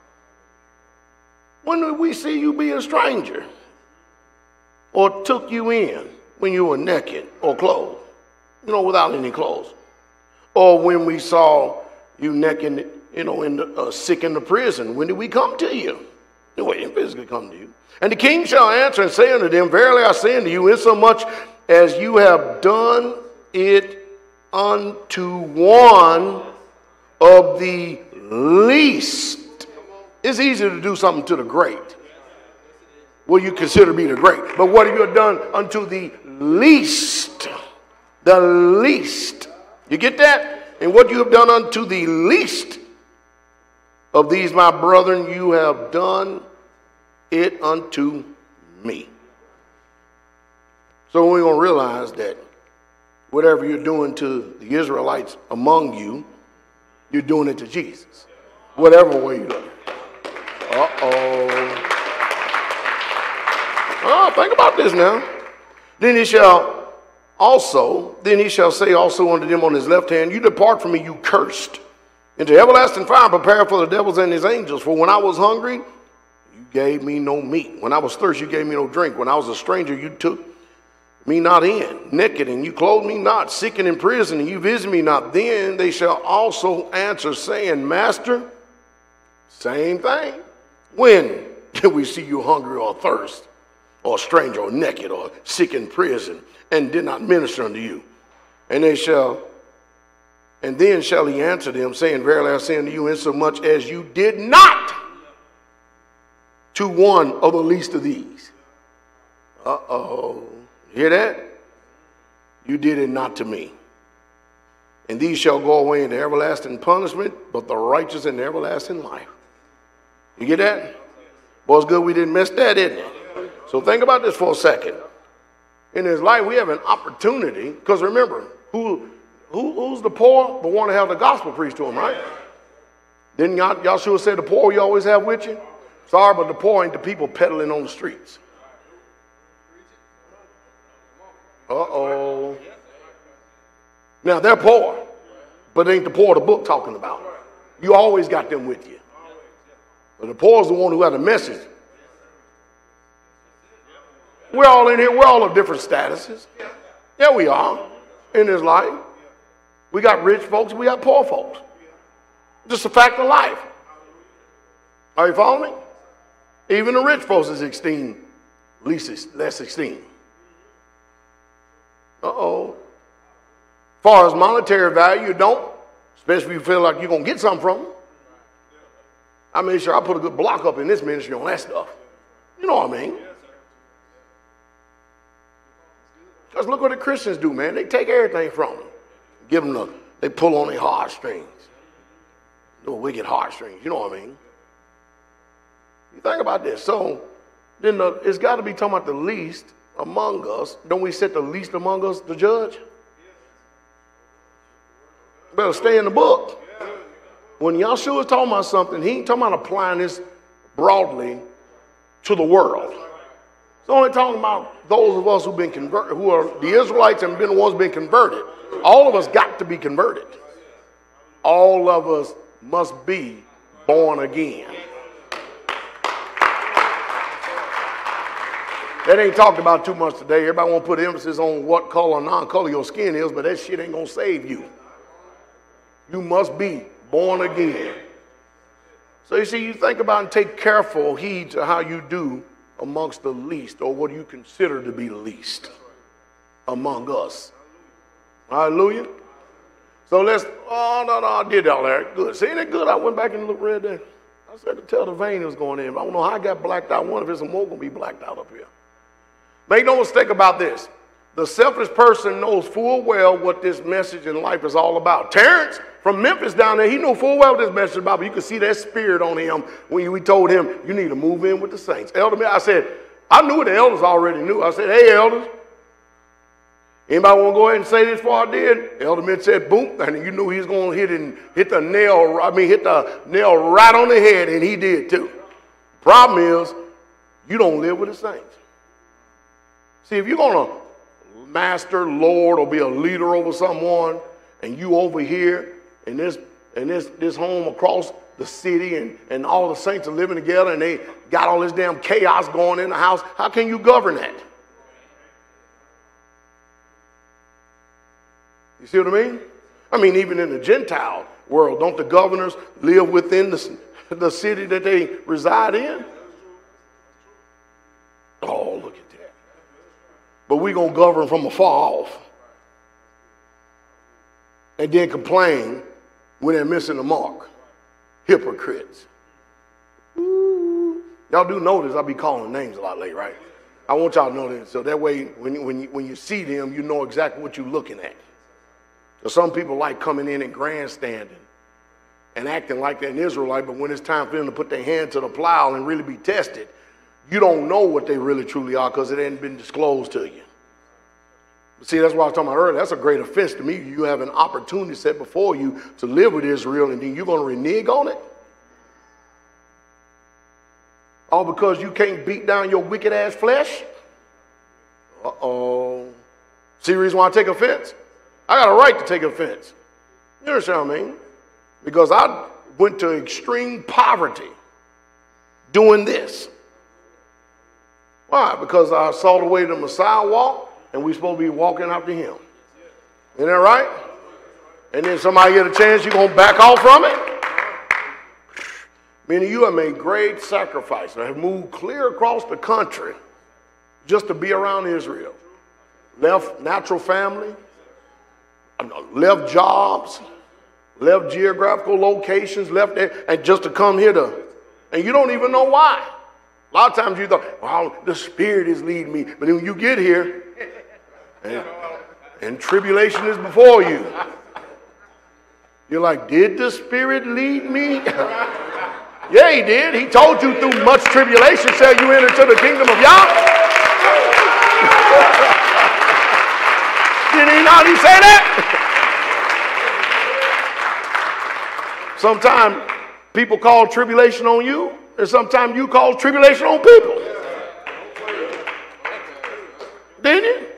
When did we see you be a stranger? Or took you in when you were naked or clothed? You know, without any clothes. Or when we saw you naked, you know, in the, uh, sick in the prison, when did we come to you? No, we didn't physically come to you. And the king shall answer and say unto them, Verily I say unto you, insomuch as you have done it unto one of the least. It's easy to do something to the great. What you consider to be the great. But what have you done unto the least? The least. You get that? And what you have done unto the least of these, my brethren, you have done it unto me. So we're going to realize that whatever you're doing to the Israelites among you, you're doing it to Jesus. Whatever way you do it. Uh-oh. Oh, think about this now. Then he shall also, then he shall say also unto them on his left hand, You depart from me, you cursed, into everlasting fire prepared for the devils and his angels. For when I was hungry, you gave me no meat. When I was thirsty, you gave me no drink. When I was a stranger, you took me not in. Naked, and you clothed me not. Sick and in prison, and you visited me not. Then they shall also answer, saying, Master, same thing. When did we see you hungry or thirst, or a stranger, or naked, or sick in prison, and did not minister unto you? And they shall, and then shall he answer them, saying, Verily I say unto you, insomuch as you did not to one of the least of these. Uh-oh. Hear that? You did it not to me. And these shall go away into everlasting punishment, but the righteous into everlasting life. You get that? Boy, it's good we didn't miss that, isn't it? So think about this for a second. In his life, we have an opportunity, because remember, who, who who's the poor? The one to have the gospel preached to him, right? Didn't y'all, y'all sure say the poor you always have with you? Sorry, but the poor ain't the people peddling on the streets. Uh-oh. Now, they're poor, but it ain't the poor the book talking about. You always got them with you. But the poor is the one who had a message. We're all in here. We're all of different statuses. Yeah, we are in this life. We got rich folks. We got poor folks. Just a fact of life. Are you following me? Even the rich folks is esteemed, least less esteemed. Uh-oh. As far as monetary value, you don't. Especially if you feel like you're going to get something from them. I made sure I put a good block up in this ministry on that stuff. You know what I mean? Because look what the Christians do, man. They take everything from them. Give them the, they pull on their heartstrings. The wicked heartstrings. You know what I mean? You think about this. So then the, it's got to be talking about the least among us. Don't we set the least among us to judge? Better stay in the book. When Yahshua is talking about something, he ain't talking about applying this broadly to the world. It's only talking about those of us who've been converted, who are the Israelites and been the ones been converted. All of us got to be converted. All of us must be born again. That ain't talked about too much today. Everybody want to put emphasis on what color or non-color your skin is, but that shit ain't going to save you. You must be born again. So you see, you think about and take careful heed to how you do amongst the least, or what you consider to be the least among us. Hallelujah. So let's, oh, no, no, I did all that. Good. See, ain't that good? I went back and looked read that. I said to tell the vein was going in. I don't know how I got blacked out. I wonder if there's more going to be blacked out up here. Make no mistake about this. The selfish person knows full well what this message in life is all about. Terrence from Memphis down there, he knew full well what this message is about, but you could see that spirit on him when we told him, you need to move in with the saints. Elder, I said, I knew what the elders already knew. I said, hey, elders, anybody want to go ahead and say this before I did? Elder Mitch said, boom, and you knew he was going to hit and hit the nail, I mean, hit the nail right on the head, and he did too. Problem is, you don't live with the saints. See, if you're going to master, Lord, or be a leader over someone, and you over here in this in this this home across the city, and, and all the saints are living together, and they got all this damn chaos going in the house, how can you govern that? You see what I mean? I mean, even in the Gentile world, don't the governors live within the, the city that they reside in? Oh, look at that. But we're going to govern from afar off. And then complain when they're missing the mark. Hypocrites. Ooh. Y'all do notice I be calling names a lot lately, right? I want y'all to know that. So that way, when you, when you, when you see them, you know exactly what you're looking at. So some people like coming in and grandstanding and acting like they're an Israelite, but when it's time for them to put their hand to the plow and really be tested, you don't know what they really truly are because it ain't been disclosed to you. But see, that's what I was talking about earlier. That's a great offense to me. You have an opportunity set before you to live with Israel, and then you're going to renege on it? All because you can't beat down your wicked-ass flesh? Uh-oh. See the reason why I take offense? I got a right to take offense. You understand what I mean? Because I went to extreme poverty doing this. Why? Because I saw the way the Messiah walked, and we're supposed to be walking after him. Isn't that right? And then somebody get a chance, you're going to back off from it? Meaning you have made great sacrifice and have moved clear across the country just to be around Israel. Left natural family, left jobs, left geographical locations, left there, and just to come here to, and you don't even know why. A lot of times you thought, well, the Spirit is leading me. But then when you get here, and, and tribulation is before you, you're like, did the Spirit lead me? Yeah, he did. He told you through much tribulation shall you enter into the kingdom of Yah. Did he not he say that? Sometimes people call tribulation on you, and sometimes you call tribulation on people. Didn't you?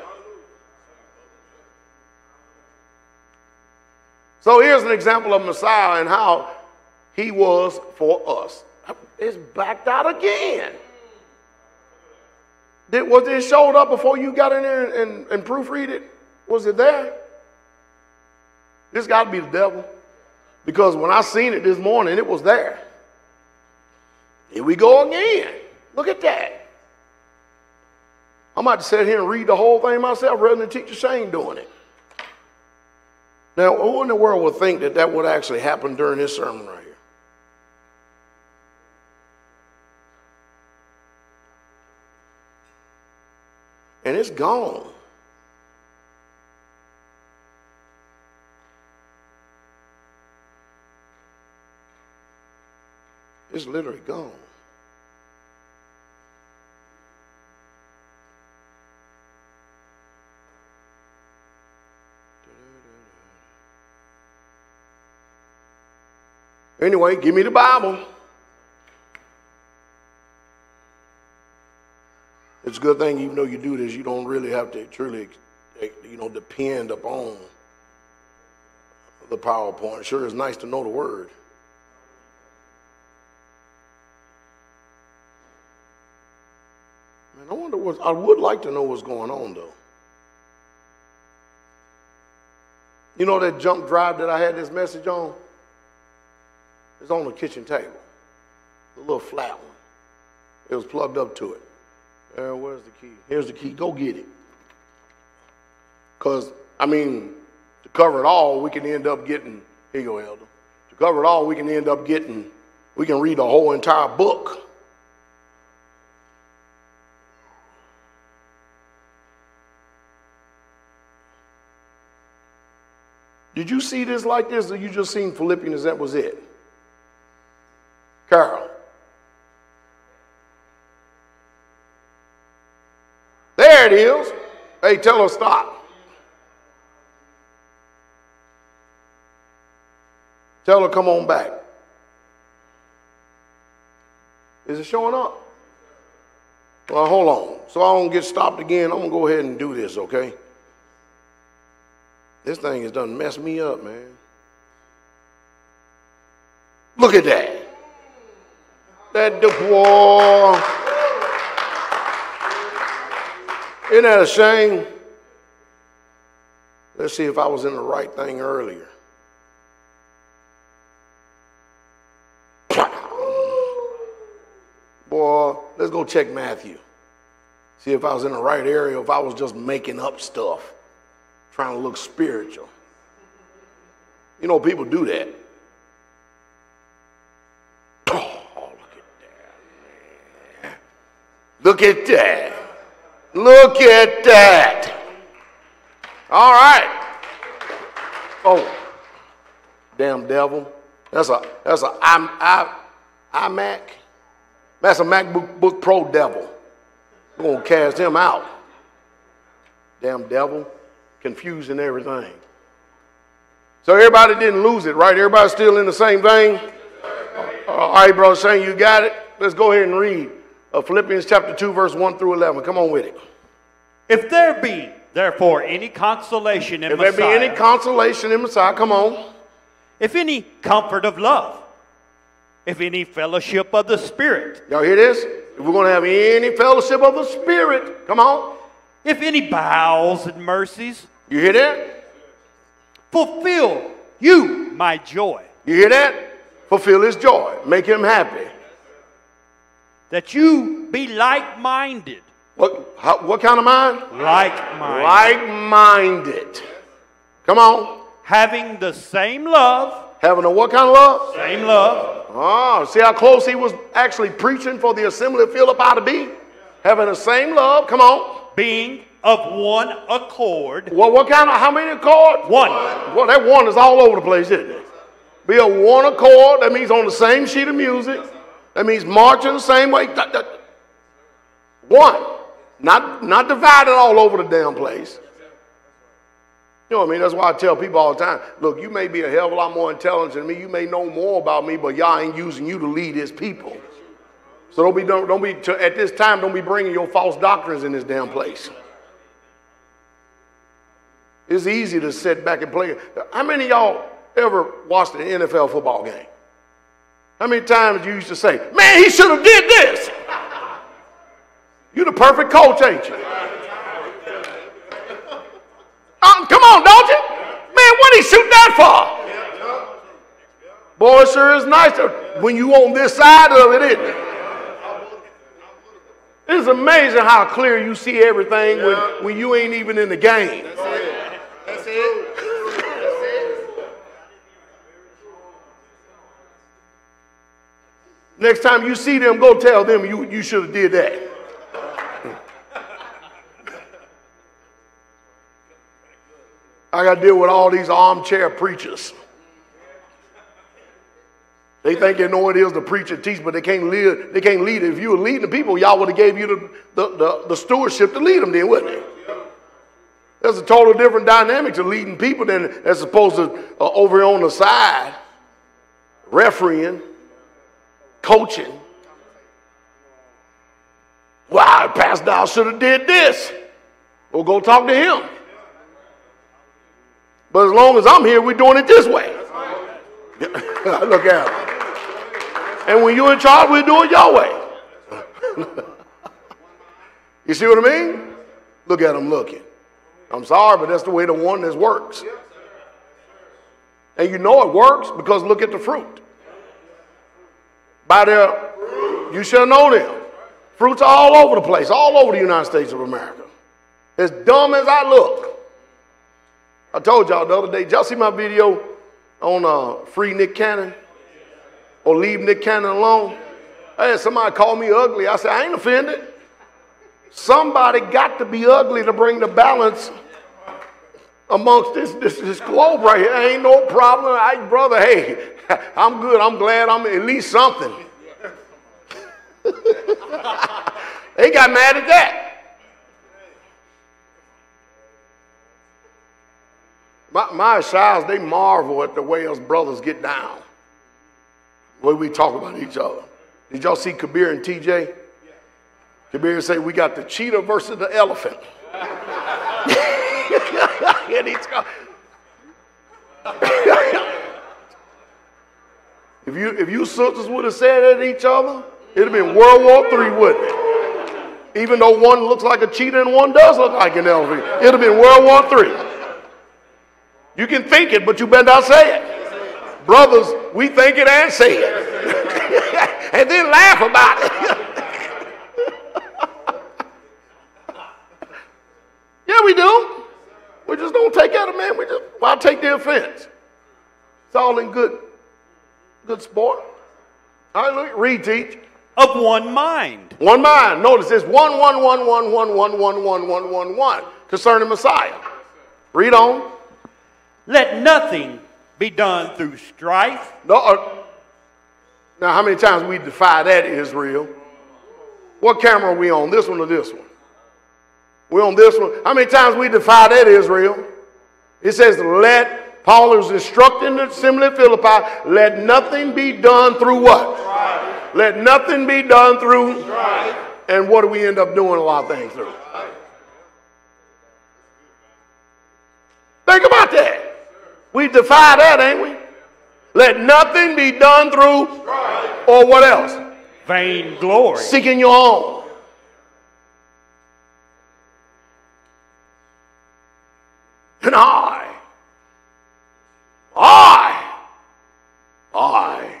So here's an example of Messiah and how he was for us. It's backed out again. Did, was it showed up before you got in there and, and, and proofread it? Was it there? This got to be the devil. Because when I seen it this morning, it was there. Here we go again. Look at that. I'm about to sit here and read the whole thing myself rather than teach Shane doing it. Now, who in the world would think that that would actually happen during this sermon right here? And it's gone. It's literally gone. Anyway, give me the Bible. It's a good thing, even though you do this, you don't really have to truly, you know, depend upon the PowerPoint. Sure, it's nice to know the word. Man, I wonder what, I would like to know what's going on though. You know that jump drive that I had this message on? It's on the kitchen table. The little flat one. It was plugged up to it. Uh, where's the key? Here's the key. Go get it. Because, I mean, to cover it all, we can end up getting, here you go, Elder. To cover it all, we can end up getting, we can read the whole entire book. Did you see this like this, or you just seen Philippians, that was it? Carol. There it is. Hey, tell her stop. Tell her come on back. Is it showing up? Well, hold on. So I don't get stopped again, I'm going to go ahead and do this, okay? This thing has done messed me up, man. Look at that. That boy. Isn't that a shame? Let's see if I was in the right thing earlier. Boy, let's go check Matthew. See if I was in the right area, if I was just making up stuff, trying to look spiritual. You know, people do that. Oh, look at that, man. Look at that. Look at that. All right. Oh, damn devil. That's a that's a I, I, iMac. That's a MacBook Book Pro devil. We're gonna cast him out. Damn devil, confusing everything. So everybody didn't lose it, right? Everybody's still in the same vein. All right, brother Shane, you got it. Let's go ahead and read uh, Philippians chapter two, verse one through eleven. Come on with it. If there be, therefore, any consolation in If Messiah, there be any consolation in Messiah, come on. if any comfort of love, if any fellowship of the Spirit, Y'all hear this? If we're going to have any fellowship of the Spirit, come on. if any bowels and mercies, You hear that? fulfill you my joy, You hear that? Fulfill his joy. Make him happy. that you be like-minded, What, how, what kind of mind? like-minded, Like-minded. Come on. having the same love, Having a what kind of love? same love, Oh, see how close he was actually preaching for the assembly of Philippi to be? Having the same love. Come on. being of one accord, Well, what kind of, how many accords? one, Well, that one is all over the place, isn't it? Be a one accord. That means on the same sheet of music. That means marching the same way. That, that. One. Not, not divided all over the damn place. You know what I mean? That's why I tell people all the time, look, you may be a hell of a lot more intelligent than me. You may know more about me, but y'all ain't using you to lead his people. So don't be, don't, don't be, to, at this time, don't be bringing your false doctrines in this damn place. It's easy to sit back and play. How many of y'all ever watched an N F L football game? How many times you used to say, man, he should have did this? You the perfect coach, ain't you? Uh, come on, don't you? Man, what he shoot that for? Boy, it sure is nice when you on this side of it, isn't it? It's amazing how clear you see everything when, when you ain't even in the game. That's it. That's it. That's it. Next time you see them, go tell them you, you should have did that. I got to deal with all these armchair preachers. They think they know what it is to preach and teach, but they can't lead. They can't lead. If you were leading the people, y'all would have gave you the, the, the, the stewardship to lead them then, wouldn't it? There's a total different dynamic to leading people than as opposed to uh, over on the side, refereeing, coaching. Wow, Pastor Dow should have did this. Well, go talk to him. But as long as I'm here, we're doing it this way. Look at it. And when you're in charge, we do it your way. You see what I mean? Look at them looking. I'm sorry, but that's the way the oneness works. And you know it works because look at the fruit. By their you shall know them. Fruits are all over the place, all over the United States of America. As dumb as I look. I told y'all the other day, did y'all see my video on uh, Free Nick Cannon? Or Leave Nick Cannon Alone? I had somebody call me ugly. I said, I ain't offended. Somebody got to be ugly to bring the balance amongst this, this, this globe right here. Ain't no problem. I, brother, hey, I'm good. I'm glad I'm at least something. They got mad at that. My, my child, they marvel at the way us brothers get down. The way we talk about each other. Did y'all see Kabir and T J? Kabir say, we got the cheetah versus the elephant. And he's got, if you if you sisters would have said that at each other, it'd have been World War Three, wouldn't it? Even though one looks like a cheetah and one does look like an elephant, it'd have been World War Three. You can think it, but you better not say it. Brothers, we think it and say it. And then laugh about it. Yeah, we do. We just don't take out a man. We just, why take the offense? It's all in good, good sport. All right, look, read, teach. Of one mind. One mind. Notice it's one, one, one, one, one, one, one, one, one, one, one concerning Messiah. Read on. Let nothing be done through strife. No, uh, now, how many times we defy that, Israel? What camera are we on? This one or this one? We're on this one. How many times we defy that, Israel? It says, let, Paul is instructing the assembly of Philippi, let nothing be done through what? Strife. Let nothing be done through strife. And what do we end up doing a lot of things through? Think about that. We defy that, ain't we? Let nothing be done through strife. Or what else? Vain glory. Seeking your own. And I, I, I.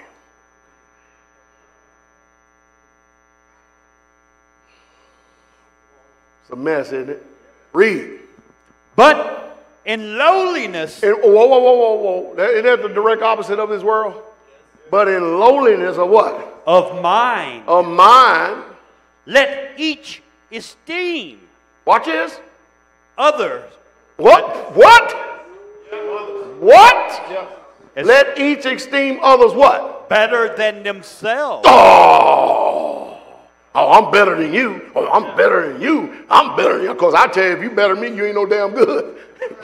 It's a mess, isn't it? Read. But in lowliness. In, whoa, whoa, whoa, whoa, whoa. That, isn't that the direct opposite of this world? But in lowliness of what? Of mind. Of mind. Let each esteem. Watch this. Others. What? What? What? As Let each esteem others what? better than themselves. Oh, oh, I'm better than you. Oh, I'm better than you. I'm better than you. Because I tell you, if you better than me, you ain't no damn good.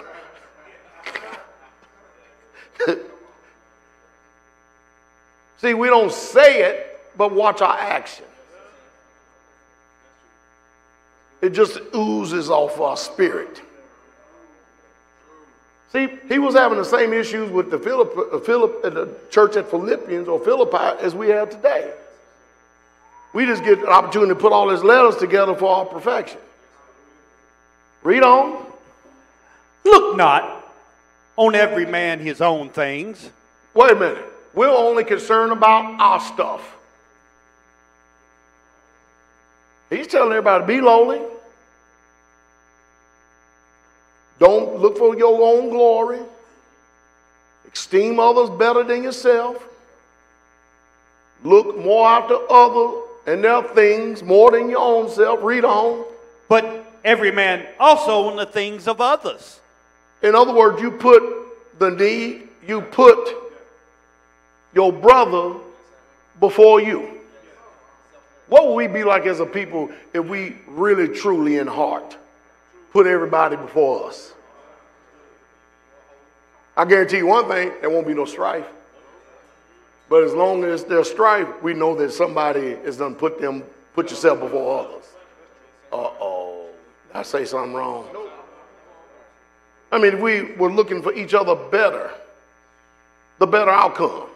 See, we don't say it, but watch our action. It just oozes off our spirit. See, he was having the same issues with the, Philipp, Philipp, the church at Philippians or Philippi as we have today. We just get an opportunity to put all his letters together for our perfection. Read on. Look not on every man his own things. Wait a minute. We're only concerned about our stuff. He's telling everybody to be lowly. Don't look for your own glory. Esteem others better than yourself. Look more after others and their things more than your own self. Read on. But every man also on the things of others. In other words, you put the need, you put your brother before you. What would we be like as a people if we really, truly in heart put everybody before us? I guarantee you one thing, there won't be no strife. But as long as there's strife, we know that somebody is done put them, put yourself before others. Uh-oh, did I say something wrong? I mean, if we were looking for each other better, the better outcome.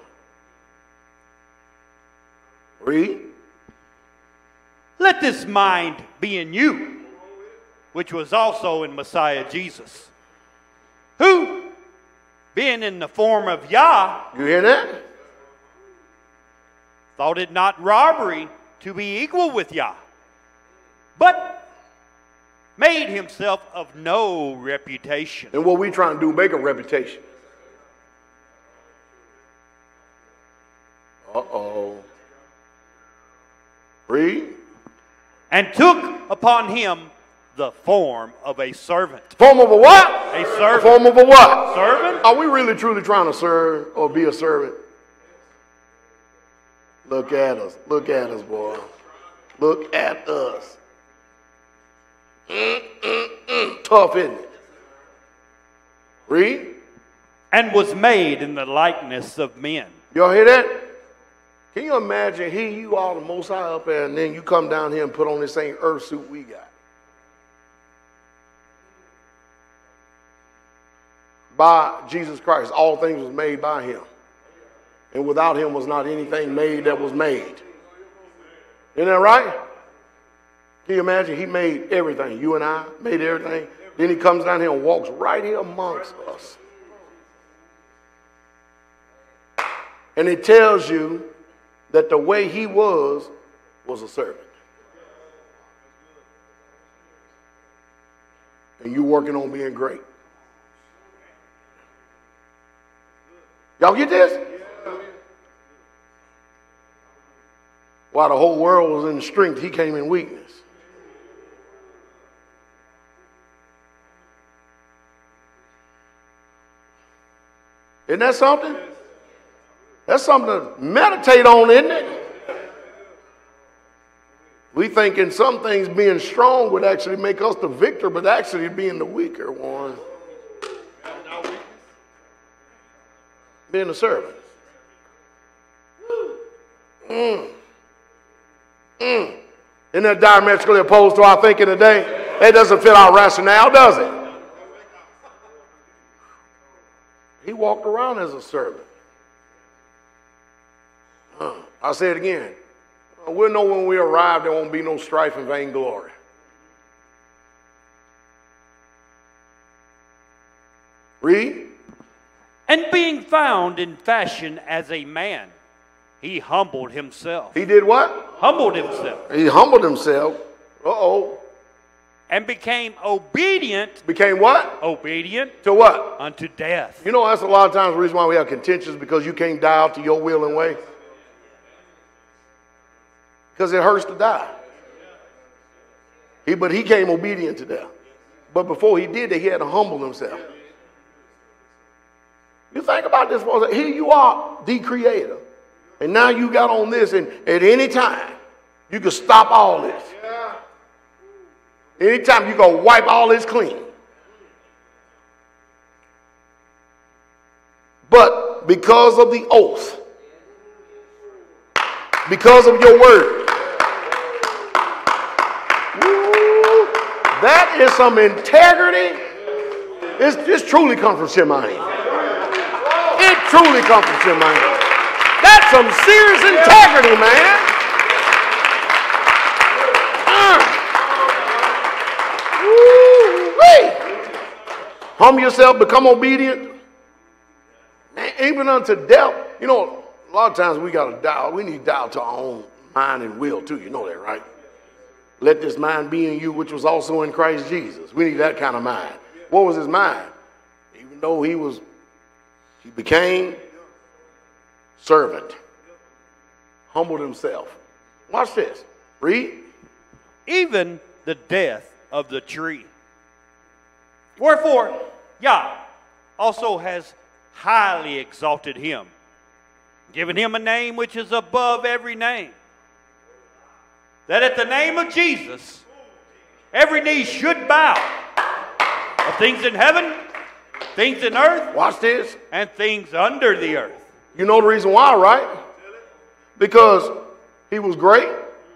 Read. Let this mind be in you. which was also in Messiah Jesus, who, being in the form of Yah, You hear that? thought it not robbery to be equal with Yah, but made himself of no reputation. And what we trying to do, make a reputation. Uh-oh. Read. And took upon him the form of a servant. Form of a what? A A servant. form of a what? Servant? Are we really truly trying to serve or be a servant? Look at us. Look at us, boy. Look at us. Mm-mm-mm. Tough, isn't it? Read. And was made in the likeness of men. Y'all hear that? Can you imagine here you are the most high up there, and then you come down here and put on this same earth suit we got? By Jesus Christ, all things was made by him. And without him was not anything made that was made. Isn't that right? Can you imagine? He made everything. You and I made everything. Then he comes down here and walks right here amongst us. And it tells you that the way he was, was a servant. And you working on being great. Y'all get this? While the whole world was in strength, he came in weakness. Isn't that something? That's something to meditate on, isn't it? We thinking some things being strong would actually make us the victor, but actually being the weaker one. Being a servant. Mm. Mm. Isn't that diametrically opposed to our thinking today? It doesn't fit our rationale, does it? He walked around as a servant. Uh, I'll say it again. We'll know when we arrive there won't be no strife and vainglory. Read. And being found in fashion as a man, he humbled himself. He did what? Humbled himself. He humbled himself. Uh-oh. And became obedient. Became what? Obedient To what? unto death. You know, that's a lot of times the reason why we have contentions, because you can't die out to your will and way. Because it hurts to die. He, but he came obedient to death. But before he did that, he had to humble himself. You think about this, folks. Here you are, the creator. And now you got on this, and at any time, you can stop all this. Anytime you go wipe all this clean. But because of the oath, because of your word, woo, that is some integrity. It's, this truly comes from Shemaiah. It truly comes from Shemaiah. That's some serious integrity, man. Humble yourself, become obedient, even unto death. You know, a lot of times we got to dial. We need to dial to our own mind and will too. You know that, right? Let this mind be in you, which was also in Christ Jesus. We need that kind of mind. What was his mind? Even though he was, he became servant, humbled himself. Watch this. Read. Even the death of the tree. Wherefore, Yah also has highly exalted him, given him a name which is above every name, that at the name of Jesus, every knee should bow, of things in heaven, things in earth, Watch this. and things under the earth. You know the reason why, right? Because he was great,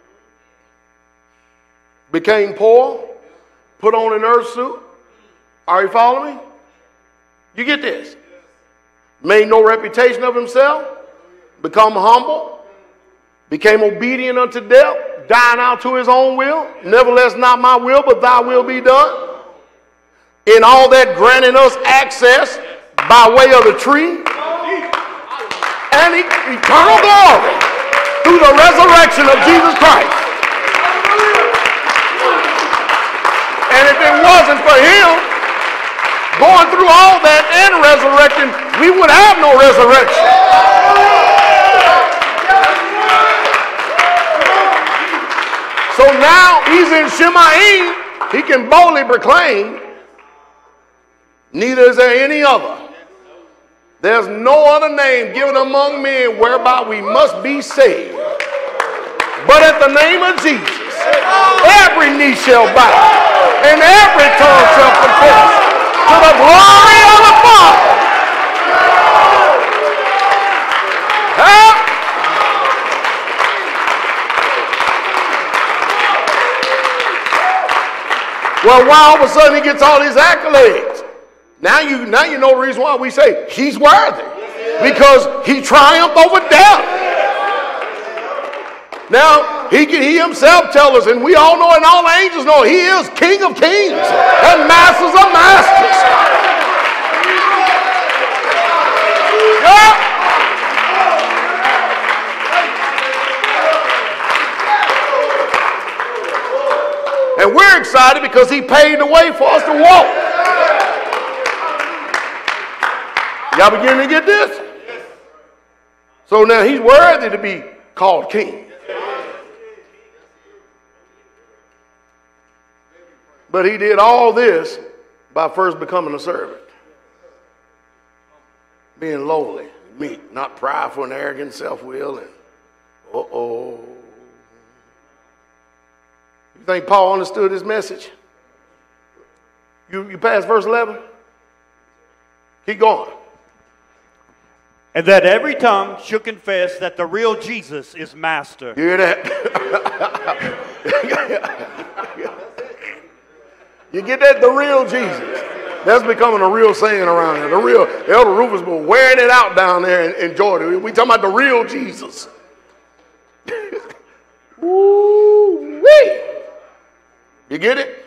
became poor, put on an earth suit. Are you following me? You get this? Made no reputation of himself, become humble, became obedient unto death, dying out to his own will. Nevertheless, not my will, but thy will be done. In all that granting us access by way of the tree and eternal glory through the resurrection of Jesus Christ. And if it wasn't for him going through all that and resurrecting, we would have no resurrection. So now he's in Shemaim, he can boldly proclaim, neither is there any other. There's no other name given among men whereby we must be saved. But at the name of Jesus, every knee shall bow and every tongue shall confess to the glory of the Father. Huh? Well, why all of a sudden he gets all these accolades? Now you, now you know the reason why we say he's worthy. Because he triumphed over death. Now, he can he himself tell us, and we all know and all the angels know, he is King of kings and masters of masters. Yeah. And we're excited because he paid the way for us to walk. Y'all beginning to get this? So now he's worthy to be called king. But he did all this by first becoming a servant. Being lowly, meek, not prideful and arrogant, self-will, and uh-oh. You think Paul understood this message? You, you passed verse eleven? Keep going. And that every tongue should confess that the real Jesus is master. You hear that? You get that? The real Jesus. That's becoming a real saying around here. The real, Elder Rufus been wearing it out down there in, in Georgia. We talking about the real Jesus. Woo-wee. You get it?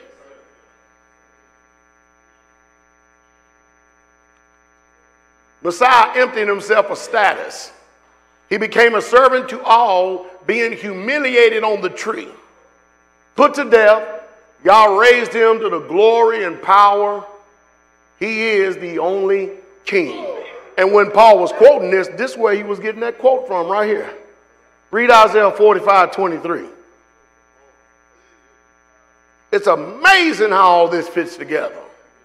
Messiah emptied himself of status. He became a servant to all, being humiliated on the tree. Put to death, y'all raised him to the glory and power. He is the only king. And when Paul was quoting this, this is where he was getting that quote from right here. Read Isaiah forty-five twenty-three. It's amazing how all this fits together.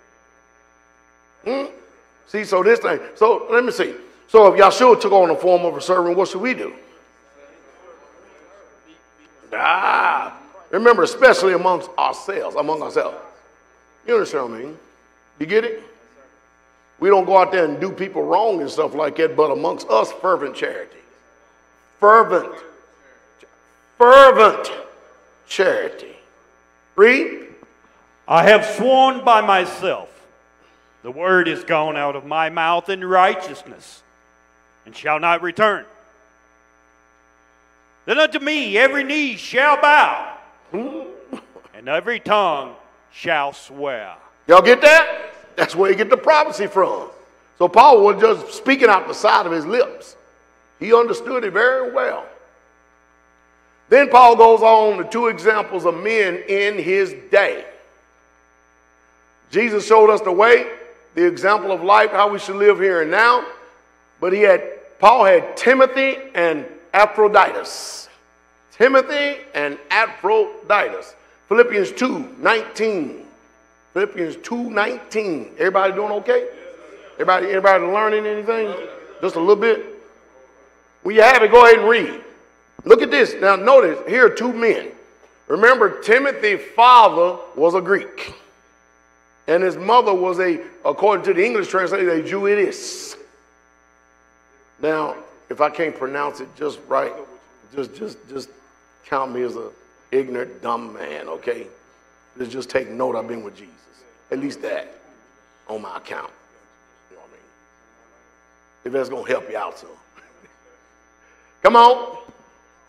Hmm? See, so this thing, so let me see. So if Yahshua took on the form of a servant, what should we do? Ah, remember, especially amongst ourselves, among ourselves. You understand what I mean? You get it? We don't go out there and do people wrong and stuff like that, but amongst us, fervent charity. Fervent. Fervent charity. Read. I have sworn by myself, the word is gone out of my mouth in righteousness, and shall not return. Then unto me every knee shall bow, and every tongue shall swear. Y'all get that? That's where you get the prophecy from. So Paul was just speaking out the side of his lips. He understood it very well. Then Paul goes on to two examples of men in his day. Jesus showed us the way, the example of life, how we should live here and now. But he had, Paul had Timothy and Epaphroditus. Timothy and Epaphroditus. Philippians two nineteen. Philippians two nineteen. Everybody doing okay? Everybody, everybody learning anything? Just a little bit? When you have it, go ahead and read. Look at this. Now notice, here are two men. Remember, Timothy's father was a Greek. And his mother was a, according to the English translation, a Jewess. Now, if I can't pronounce it just right, just just just count me as a ignorant, dumb man, okay? Just, just take note I've been with Jesus. At least that on my account. You know what I mean? If that's going to help you out some. Come on.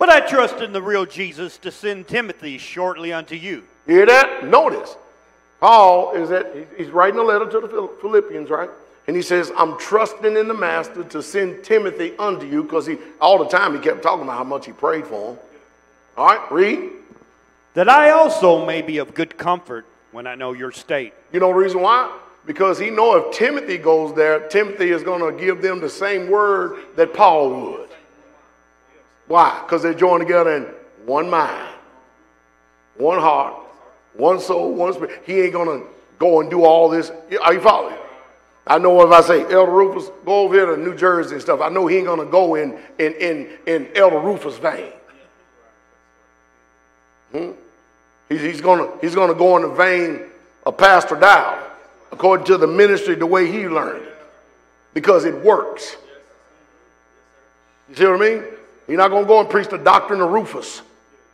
But I trust in the real Jesus to send Timothy shortly unto you. You hear that? Notice, Paul is at, he's writing a letter to the Philippians, right? And he says, I'm trusting in the master to send Timothy unto you, because he all the time he kept talking about how much he prayed for him. All right, read. That I also may be of good comfort when I know your state. You know the reason why? Because he know if Timothy goes there, Timothy is going to give them the same word that Paul would. Why? Because they're joined together in one mind, one heart, one soul, one spirit. He ain't going to go and do all this. Are you following? I know if I say, Elder Rufus, go over here to New Jersey and stuff, I know he ain't going to go in, in, in, in Elder Rufus' vein. Hmm? He's, he's going he's gonna go in the vein of Pastor Dow, according to the ministry, the way he learned it, because it works. You see what I mean? He's not going to go and preach the doctrine of Rufus.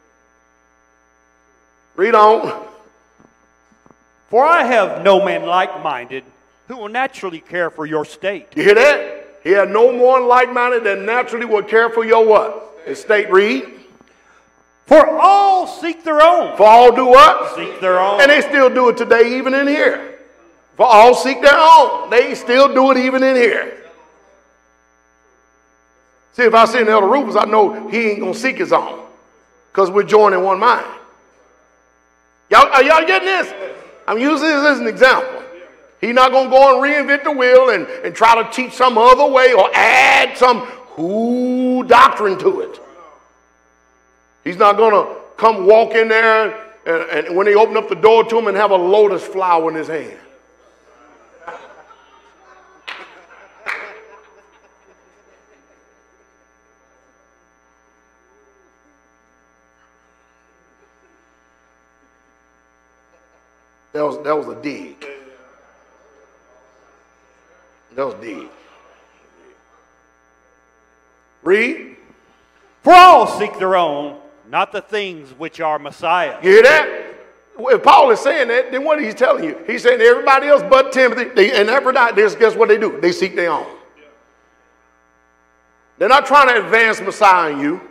Read on. For I have no man like-minded who will naturally care for your state. You hear that? He had no more like-minded than naturally would care for your what? Estate. Read. For all seek their own. For all do what? Seek their own. And they still do it today, even in here. For all seek their own. They still do it even in here. See, if I see an Elder Rufus, I know he ain't going to seek his own, because we're joined in one mind. Y'all, are y'all getting this? I'm using this as an example. He's not going to go and reinvent the wheel and, and try to teach some other way or add some who doctrine to it. He's not going to come walk in there and, and when they open up the door to him and have a lotus flower in his hand. That was, that was a dig. That was a dig. Read. For all seek their own, not the things which are Messiah. You hear that? If Paul is saying that, then what is he telling you? He's saying everybody else but Timothy, they, and Aphrodite, guess what they do? They seek their own. They're not trying to advance Messiah in you.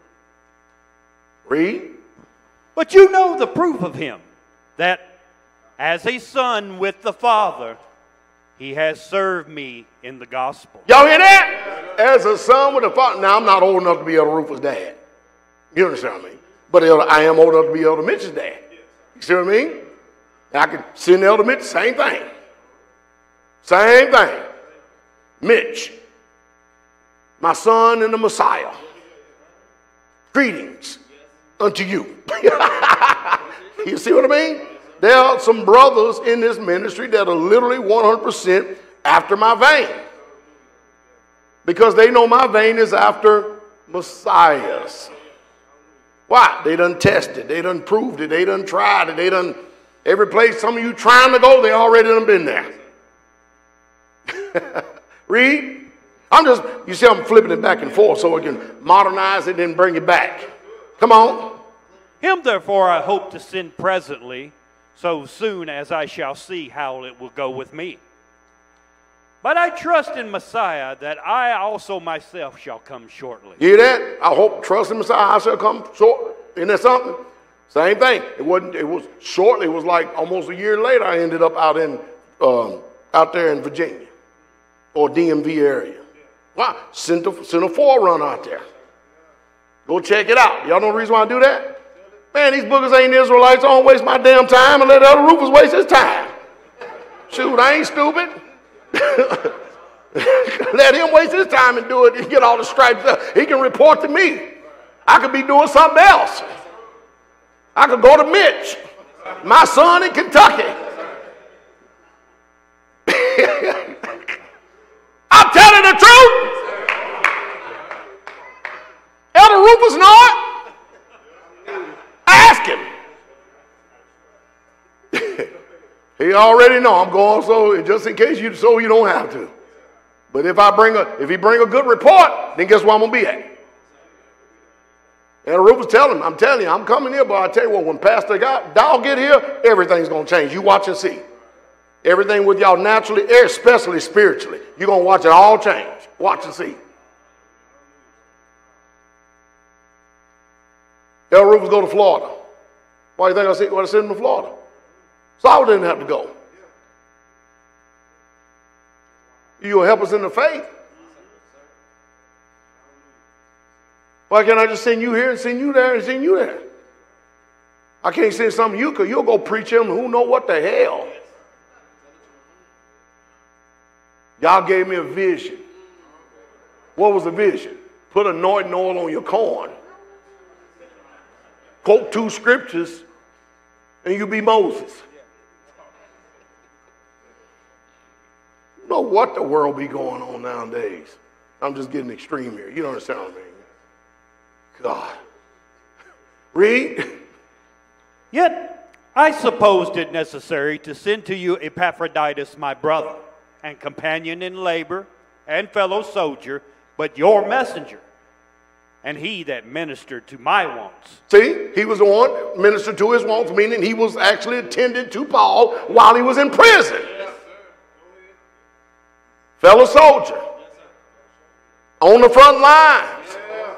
Read. But you know the proof of him, that as a son with the Father, he has served me in the gospel. Y'all hear that? As a son with the Father. Now, I'm not old enough to be Elder Rufus' dad. You understand what I mean? But Elder, I am old enough to be Elder Mitch's dad. You see what I mean? And I can send Elder Mitch, same thing. Same thing. Mitch, my son and the Messiah, greetings unto you. You see what I mean? There are some brothers in this ministry that are literally one hundred percent after my vein, because they know my vein is after Messiahs. Why? They done tested, they done proved it, they done tried it, they done, every place some of you trying to go, they already done been there. Read. I'm just, you see I'm flipping it back and forth so I can modernize it and bring it back. Come on. Him therefore I hope to send presently, so soon as I shall see how it will go with me. But I trust in Messiah that I also myself shall come shortly. You hear that? I hope, trust in Messiah, I shall come shortly. Isn't that something? Same thing. It wasn't. It was shortly. It was like almost a year later. I ended up out in, um, out there in Virginia, or D M V area. Wow, sent a, sent a forerunner out there. Go check it out. Y'all know the reason why I do that? Man, these boogers ain't Israelites. I don't waste my damn time and let Elder Rufus waste his time. Shoot, I ain't stupid. Let him waste his time and do it and get all the stripes. He can report to me. I could be doing something else. I could go to Mitch, my son in Kentucky. I'm telling the truth. Elder Rufus know it. Ask him. He already know I'm going, so just in case you, so you don't have to. But if I bring a, if he bring a good report, then guess where I'm gonna be at? And Rufus tell him, I'm telling you, I'm coming here, but I tell you what, when Pastor Dow get here, everything's gonna change. You watch and see. Everything with y'all naturally, especially spiritually, you're gonna watch it all change. Watch and see. El Rufus go to Florida. Why do you think I sent, well, I sent him to Florida? Saul didn't have to go. You will help us in the faith. Why can't I just send you here and send you there and send you there? I can't send something you because you'll go preach him who know what the hell. Y'all gave me a vision. What was the vision? Put anointing oil on your corn. Quote two scriptures and you be Moses. You know what the world be going on nowadays. I'm just getting extreme here. You don't understand what I mean? God. Read. Yet I supposed it necessary to send to you Epaphroditus, my brother, and companion in labor, and fellow soldier, but your messenger, and he that ministered to my wants. See, he was the one ministered to his wants, meaning he was actually attended to Paul while he was in prison. Fellow soldier. On the front lines.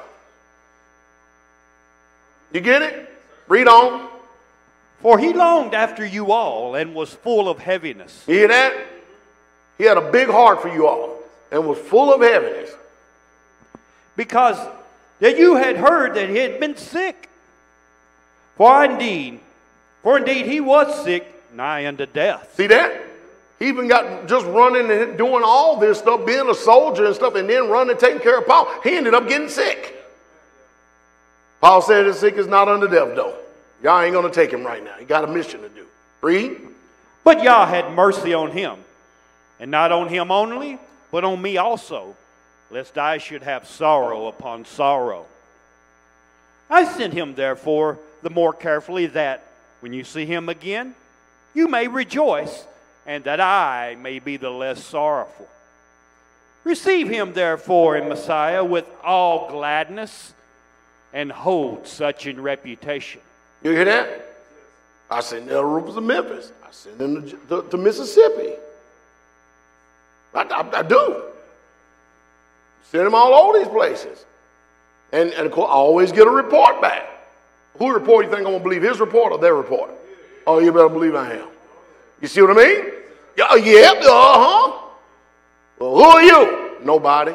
You get it? Read on. For he longed after you all and was full of heaviness. You hear that? He had a big heart for you all and was full of heaviness. Because that you had heard that he had been sick. For indeed, for indeed he was sick, nigh unto death. See that? He even got just running and doing all this stuff, being a soldier and stuff, and then running, taking care of Paul. He ended up getting sick. Paul said his sick is not unto death, though. Y'all ain't going to take him right now. He got a mission to do. Read. But Yah had mercy on him, and not on him only, but on me also, lest I should have sorrow upon sorrow. I sent him, therefore, the more carefully, that when you see him again, you may rejoice, and that I may be the less sorrowful. Receive him, therefore, in Messiah with all gladness, and hold such in reputation. You hear that? I sent El Rufus to Memphis. I sent him to, to, to Mississippi. I, I, I do. Send him all over these places. And, and of course, I always get a report back. Who report you think I'm going to believe, his report or their report? Oh, you better believe I am. You see what I mean? Yeah, yeah, uh-huh. Well, who are you? Nobody.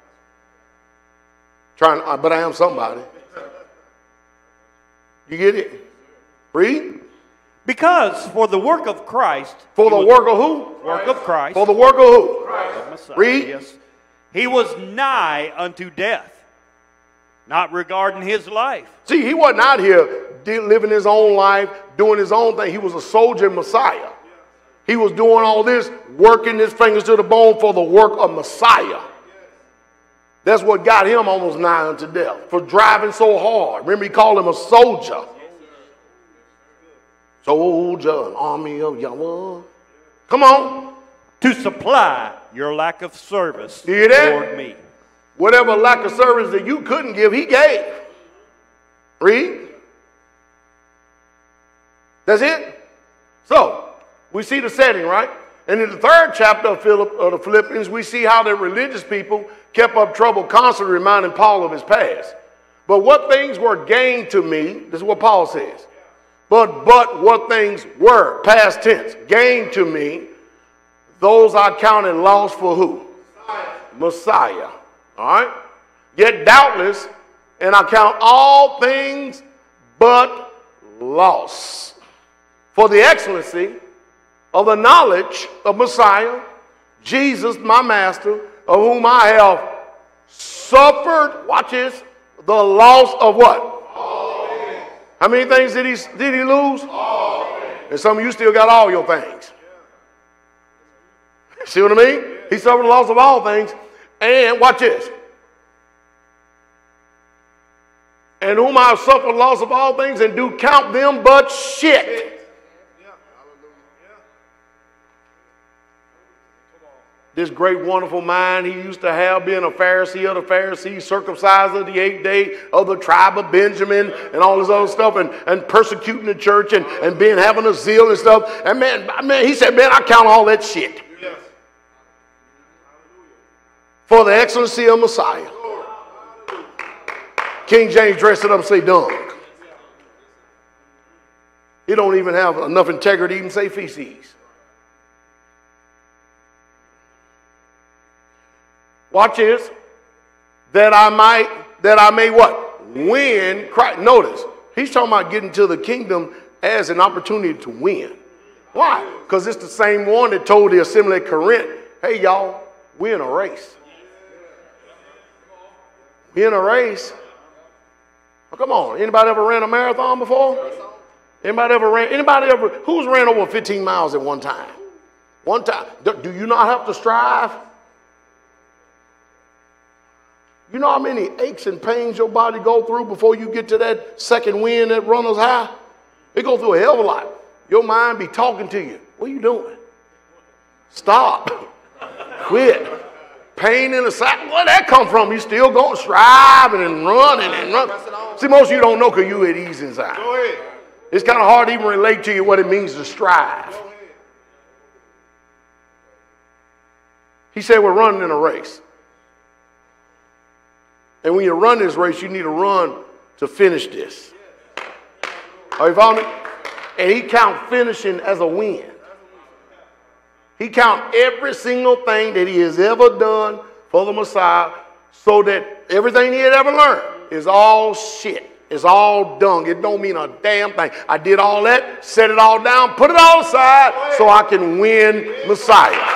Trying, uh, but I am somebody. You get it? Read. Because for the work of Christ. For the work of who? Work of Christ. For the work of who? Christ. Read. Yes. He was nigh unto death, not regarding his life. See, he wasn't out here living his own life, doing his own thing. He was a soldier Messiah. He was doing all this, working his fingers to the bone for the work of Messiah. That's what got him almost nigh unto death, for driving so hard. Remember, he called him a soldier. Soldier, army of Yahweh. Come on. To supply your lack of service You hear that? toward me. Whatever lack of service that you couldn't give, he gave. Read. That's it. So, we see the setting, right? And in the third chapter of, Philipp, of the Philippians, we see how the religious people kept up trouble, constantly reminding Paul of his past. But what things were gained to me, this is what Paul says. But, but what things were, past tense, gained to me, those I counted lost for who? Messiah. Messiah. All right? Yet doubtless, and I count all things but loss, for the excellency of the knowledge of Messiah, Jesus, my master, of whom I have suffered, watch this, the loss of what? All things. How many things did he, did he lose? All things. And some of you still got all your things. See what I mean? He suffered the loss of all things. And watch this. And whom I have suffered the loss of all things, and do count them but shit. This great, wonderful mind he used to have, being a Pharisee of the Pharisees, circumcised of the eighth day of the tribe of Benjamin, and all this other stuff, and, and persecuting the church, and, and being having a zeal and stuff. And man, man, he said, man, I count all that shit. Yes. For the excellency of Messiah. King James dressed it up and say dung. It don't even have enough integrity to even say feces. Watch this. That I might, that I may what? Win Christ. Notice, he's talking about getting to the kingdom as an opportunity to win. Why? Because it's the same one that told the assembly at Corinth, hey y'all, we're in a race. We're in a race. Oh, come on, anybody ever ran a marathon before? Anybody ever ran, anybody ever, who's ran over fifteen miles at one time? One time. Do, do you not have to strive? You know how many aches and pains your body go through before you get to that second wind, that runner's high? It goes through a hell of a lot. Your mind be talking to you. What are you doing? Stop. Quit. Pain in the side. Where'd that come from? You still going striving and running and running. See, most of you don't know because you at ease inside. Go ahead. It's kind of hard to even relate to you what it means to strive. He said we're running in a race. And when you run this race, you need to run to finish this. Are you following me? And he count finishing as a win. He count every single thing that he has ever done for the Messiah, so that everything he had ever learned is all shit. It's all dung. It don't mean a damn thing. I did all that, set it all down, put it all aside so I can win Messiah.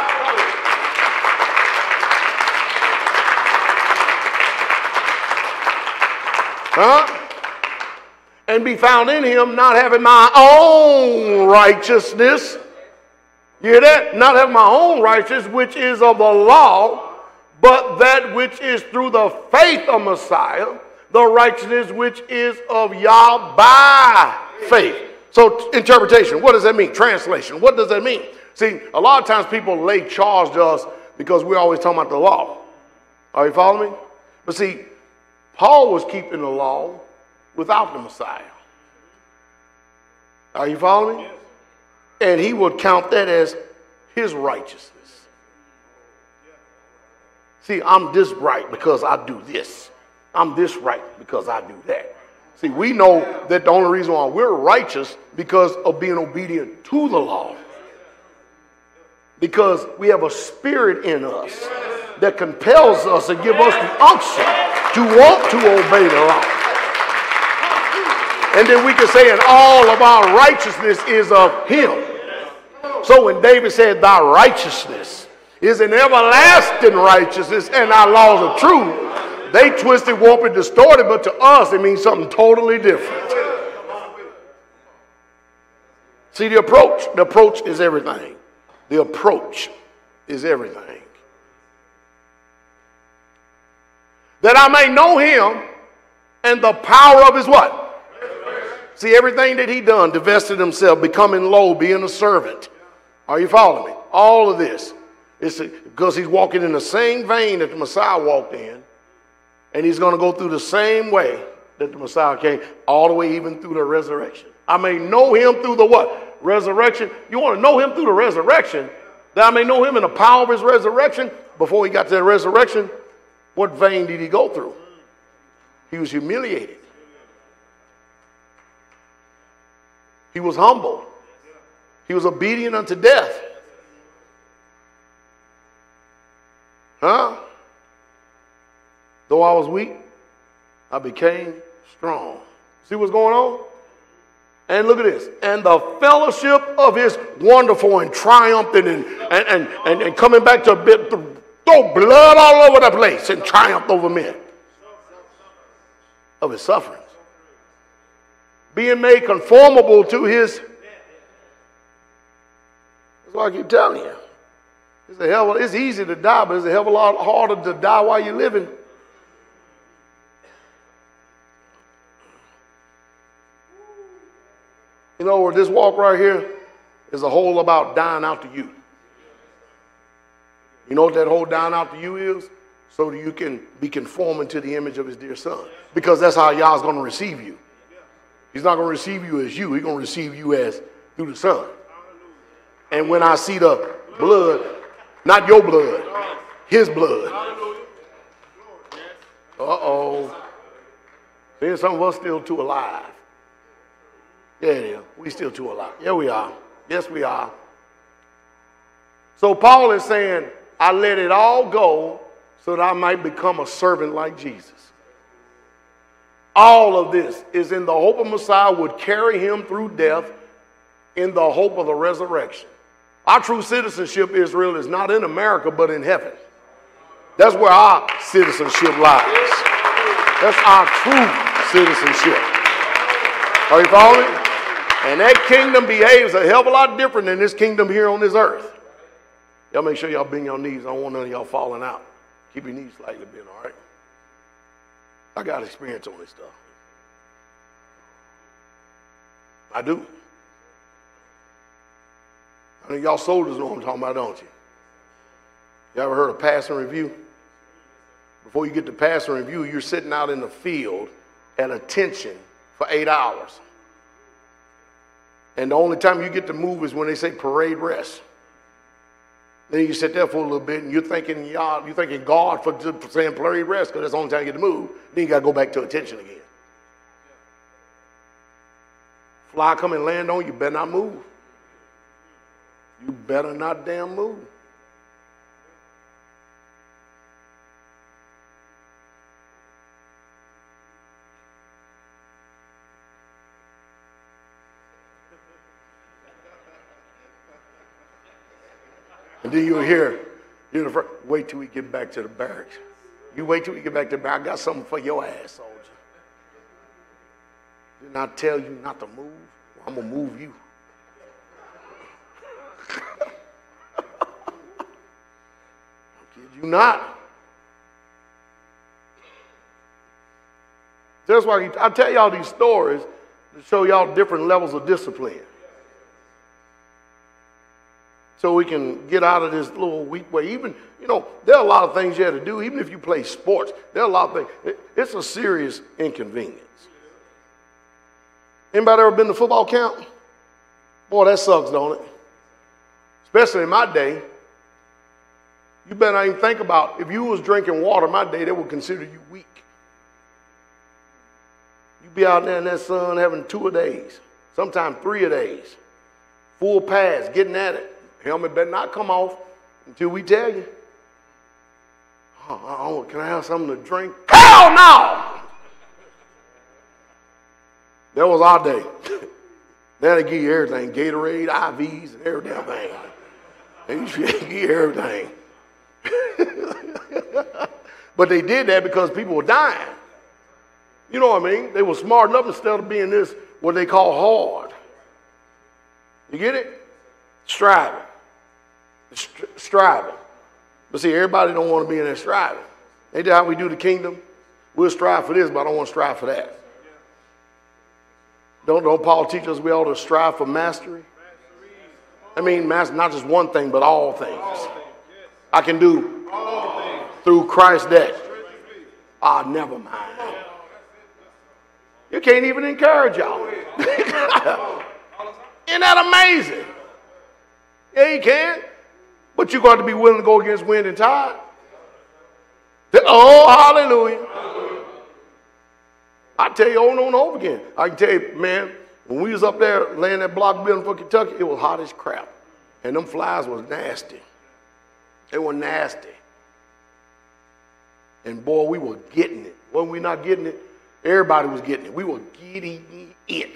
Huh? And be found in him, not having my own righteousness. You hear that? Not having my own righteousness, which is of the law, but that which is through the faith of Messiah, the righteousness which is of Yah by faith. So interpretation, what does that mean? Translation, what does that mean? See, a lot of times people lay charge to us because we're always talking about the law. Are you following me? But see, Paul was keeping the law without the Messiah. Are you following me? And he would count that as his righteousness. See, I'm this right because I do this. I'm this right because I do that. See, we know that the only reason why we're righteous because of being obedient to the law. Because we have a spirit in us that compels us and gives us the unction to want to obey the law. And then we can say, and all of our righteousness is of him. So when David said, thy righteousness is an everlasting righteousness and thy laws are true, they twisted, warped, and distorted, but to us it means something totally different. See, the approach, the approach is everything. The approach is everything. That I may know him and the power of his what? See, everything that he done, divested himself, becoming low, being a servant. Are you following me? All of this. It's because he's walking in the same vein that the Messiah walked in. And he's going to go through the same way that the Messiah came, all the way even through the resurrection. I may know him through the what? Resurrection. You want to know him through the resurrection? That I may know him in the power of his resurrection. Before he got to the resurrection, what vein did he go through? He was humiliated. He was humble. He was obedient unto death. Huh? Though I was weak, I became strong. See what's going on? And look at this. And the fellowship of his wonderful and triumphant and, and, and, and, and coming back to a bit, to throw blood all over the place and triumphed over men. Of his sufferings. Being made conformable to his. That's why I keep telling you. It's, a hell of, it's easy to die, but it's a hell of a lot harder to die while you're living. You know, this walk right here is a whole about dying out to you. You know what that whole dying out to you is? So that you can be conforming to the image of his dear son. Because that's how Yah's going to receive you. He's not going to receive you as you. He's going to receive you as through the son. And when I see the blood, not your blood, his blood. Uh-oh. Then some of us still too alive. Yeah, it is. We still too alive. Yeah, we are. Yes, we are. So Paul is saying, I let it all go so that I might become a servant like Jesus. All of this is in the hope of Messiah would carry him through death in the hope of the resurrection. Our true citizenship, Israel, is not in America, but in heaven. That's where our citizenship lies. That's our true citizenship. Are you following? And that kingdom behaves a hell of a lot different than this kingdom here on this earth. Y'all make sure y'all bend your knees. I don't want none of y'all falling out. Keep your knees slightly bent, all right? I got experience on this stuff. I do. I think y'all soldiers know what I'm talking about, don't you? You ever heard of passing review? Before you get to passing review, you're sitting out in the field at attention for eight hours. And the only time you get to move is when they say parade rest. Then you sit there for a little bit and you're thinking, y'all, you're thanking God for saying parade rest because that's the only time you get to move. Then you got to go back to attention again. Fly come and land on you, better not move. You better not damn move. And then you'll hear, you're the first, wait till we get back to the barracks. You wait till we get back to the barracks. I got something for your ass, soldier. Didn't I tell you not to move? Well, I'm going to move you. I kid you not. That's why I tell y'all these stories to show y'all different levels of discipline. So we can get out of this little weak way. Even, you know, there are a lot of things you have to do. Even if you play sports, there are a lot of things. It's a serious inconvenience. Anybody ever been to football camp? Boy, that sucks, don't it? Especially in my day. You better not even think about, if you was drinking water in my day, they would consider you weak. You'd be out there in that sun having two a days, sometimes three a days. Full pass, getting at it. Helmet better not come off until we tell you. Oh, oh, can I have something to drink? Hell no! That was our day. Now they give you everything, Gatorade, I Vs, and every damn thing. They used to give you everything. But they did that because people were dying. You know what I mean? They were smart enough instead of being this, what they call hard. You get it? Striving. Stri- striving. But see, everybody don't want to be in there striving. Ain't that how we do the kingdom? We'll strive for this, but I don't want to strive for that. Don't, don't Paul teach us we ought to strive for mastery? I mean, master, not just one thing, but all things. I can do through Christ that. Ah, never mind. You can't even encourage y'all. Isn't that amazing? Yeah, you can. But you're going to be willing to go against wind and tide. Oh, hallelujah. I tell you over and over and over again. I can tell you, man, when we was up there laying that block building for Kentucky, it was hot as crap. And them flies was nasty. They were nasty. And boy, we were getting it. Wasn't we not getting it? Everybody was getting it. We were getting it.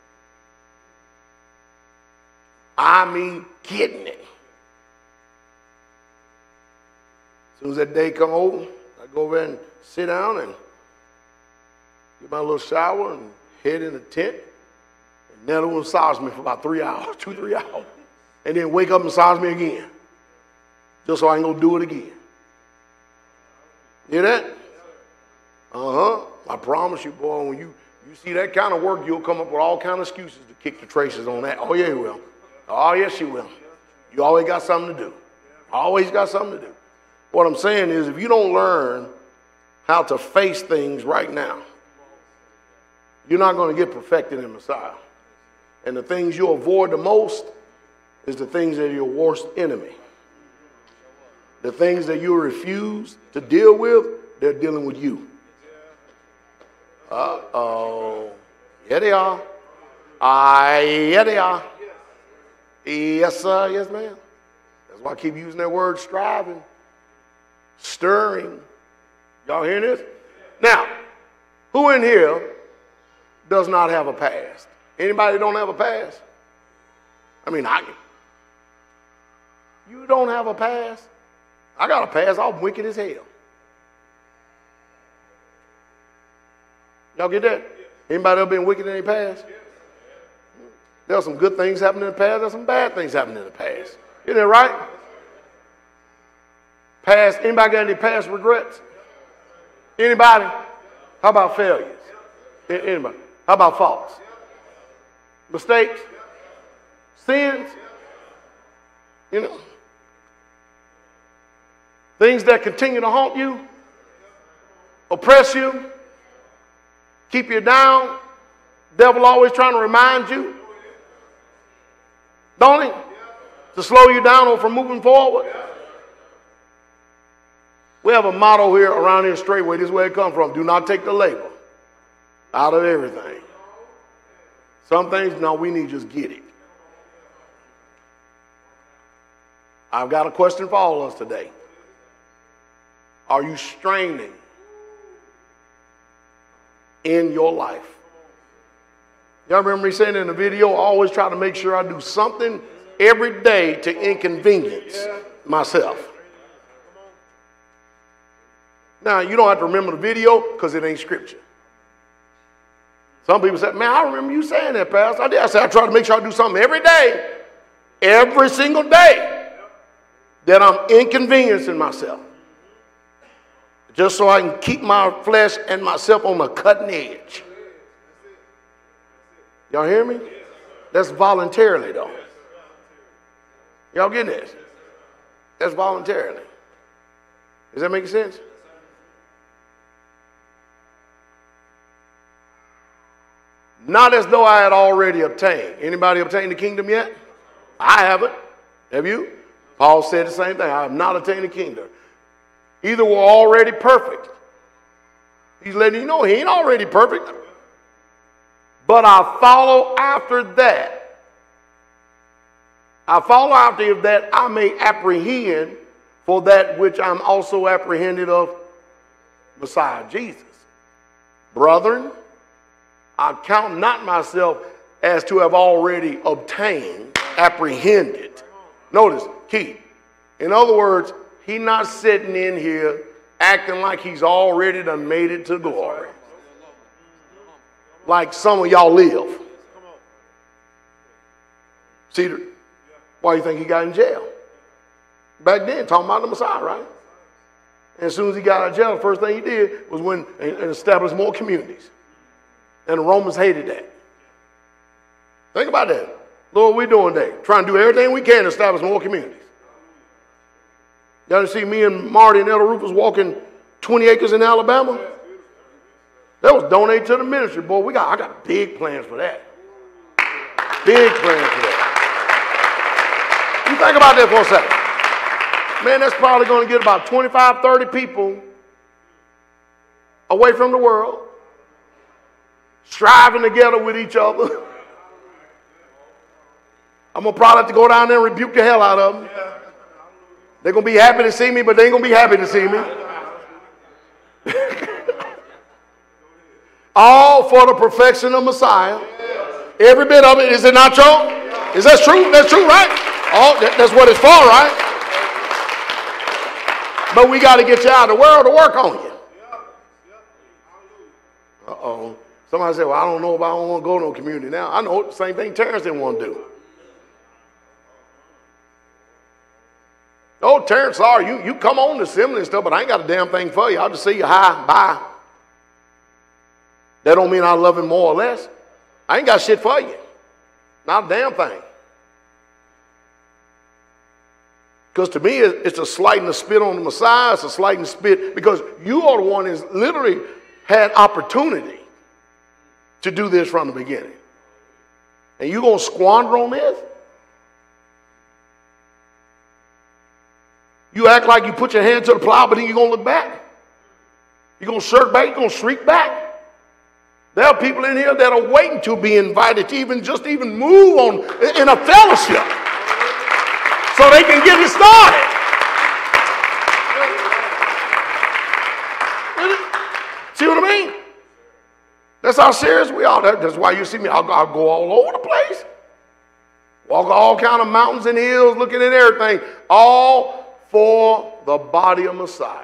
I mean, getting it. As soon as that day come over, I go over and sit down and get my little shower and head in the tent. And Nella will massage me for about three hours, two, three hours. And then wake up and massage me again. Just so I can go do it again. Hear that? Uh-huh. I promise you, boy, when you, you see that kind of work, you'll come up with all kind of excuses to kick the traces on that. Oh, yeah, you will. Oh, yes, you will. You always got something to do. Always got something to do. What I'm saying is, if you don't learn how to face things right now, you're not going to get perfected in Messiah. And the things you avoid the most is the things that are your worst enemy. The things that you refuse to deal with, they're dealing with you. Uh-oh. Yeah, they are. Ah, yeah, they are. Yes, sir. Yes, ma'am. That's why I keep using that word striving, stirring. Y'all hearing this? Now, who in here does not have a past? Anybody don't have a past? I mean, I, you don't have a past? I got a past. I'm wicked as hell. Y'all get that? Anybody ever been wicked in their past? There's some good things happening in the past. There's some bad things happening in the past. Isn't that right? Past, anybody got any past regrets? Anybody? How about failures? Anybody? How about faults? Mistakes? Sins? You know? Things that continue to haunt you? Oppress you? Keep you down? Devil always trying to remind you? Don't he? To slow you down or from moving forward? We have a motto here around here, Straightway. This is where it comes from. Do not take the label out of everything. Some things, no, we need to just get it. I've got a question for all of us today. Are you straining in your life? Y'all remember me saying in the video, I always try to make sure I do something every day to inconvenience myself. Now, you don't have to remember the video because it ain't scripture. Some people say, man, I remember you saying that, Pastor. I did. I said, I try to make sure I do something every day, every single day, that I'm inconveniencing myself. Just so I can keep my flesh and myself on the cutting edge. Y'all hear me? That's voluntarily, though. Y'all getting this? That's voluntarily. Does that make sense? Not as though I had already obtained. Anybody obtained the kingdom yet? I haven't. Have you? Paul said the same thing. I have not attained the kingdom. Either we're already perfect. He's letting you know he ain't already perfect. But I follow after that. I follow after that I may apprehend for that which I'm also apprehended of Messiah Jesus. Brethren, I count not myself as to have already obtained, apprehended. Notice, key. In other words, he's not sitting in here acting like he's already done made it to glory. Like some of y'all live. See, why do you think he got in jail? Back then, talking about the Messiah, right? And as soon as he got out of jail, the first thing he did was went and established more communities. And the Romans hated that. Think about that. Lord, what we doing today? Trying to do everything we can to establish more communities. Y'all see me and Marty and Elder Rufus walking twenty acres in Alabama? That was donated to the ministry. Boy, we got, I got big plans for that. Big plans for that. You think about that for a second. Man, that's probably going to get about twenty-five, thirty people away from the world, striving together with each other. I'm going to probably have to go down there and rebuke the hell out of them. They're going to be happy to see me, but they ain't going to be happy to see me. All for the perfection of Messiah. Every bit of it. Is it not true? Is that true? That's true, right? All, that's what it's for, right? But we got to get you out of the world to work on you. Uh-oh. Somebody said, well, I don't know if I don't want to go to no community now. I know the same thing Terrence didn't want to do. Oh, Terrence, sorry, you, you come on to assembly and stuff, but I ain't got a damn thing for you. I'll just see you high, bye. That don't mean I love him more or less. I ain't got shit for you. Not a damn thing. Because to me, it's a slight and a spit on the Messiah. It's a slight and a spit because you are the one that's literally had opportunity to do this from the beginning. And you going to squander on this? You act like you put your hand to the plow, but then you're going to look back. You're going to shirk back. You're going to shriek back. There are people in here that are waiting to be invited to even just even move on in a fellowship so they can get it started. See what I mean? That's how serious we are. That's why you see me. I'll, I'll go all over the place. Walk all kind of mountains and hills, looking at everything, all for the body of Messiah.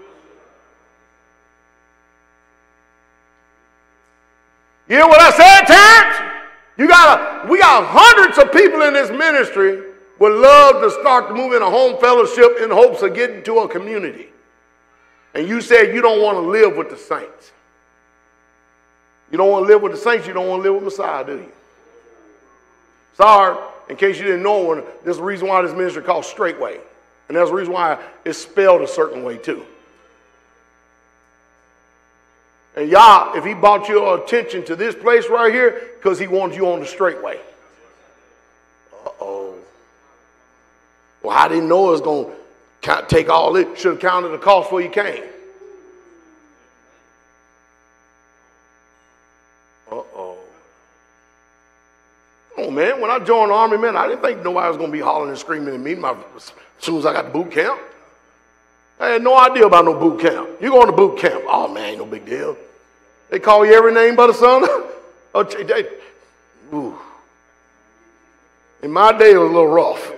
You hear what I said, Terrence? You got we got hundreds of people in this ministry would love to start to move in a home fellowship in hopes of getting to a community. And you said you don't want to live with the saints. You don't want to live with the saints, you don't want to live with Messiah, do you? Sorry, in case you didn't know, there's a reason why this ministry is called Straightway. And there's a reason why it's spelled a certain way too. And Yah, if he brought your attention to this place right here, because he wants you on the straight way. Uh-oh. Well, I didn't know it was going to take all it. Should have counted the cost before you came. Uh-oh. Come on, man. When I joined the Army, man, I didn't think nobody was going to be hollering and screaming at me my, as soon as I got to boot camp. I had no idea about no boot camp. You going to boot camp? Oh, man, ain't no big deal. They call you every name but a son. Oh, they, ooh. In my day, it was a little rough.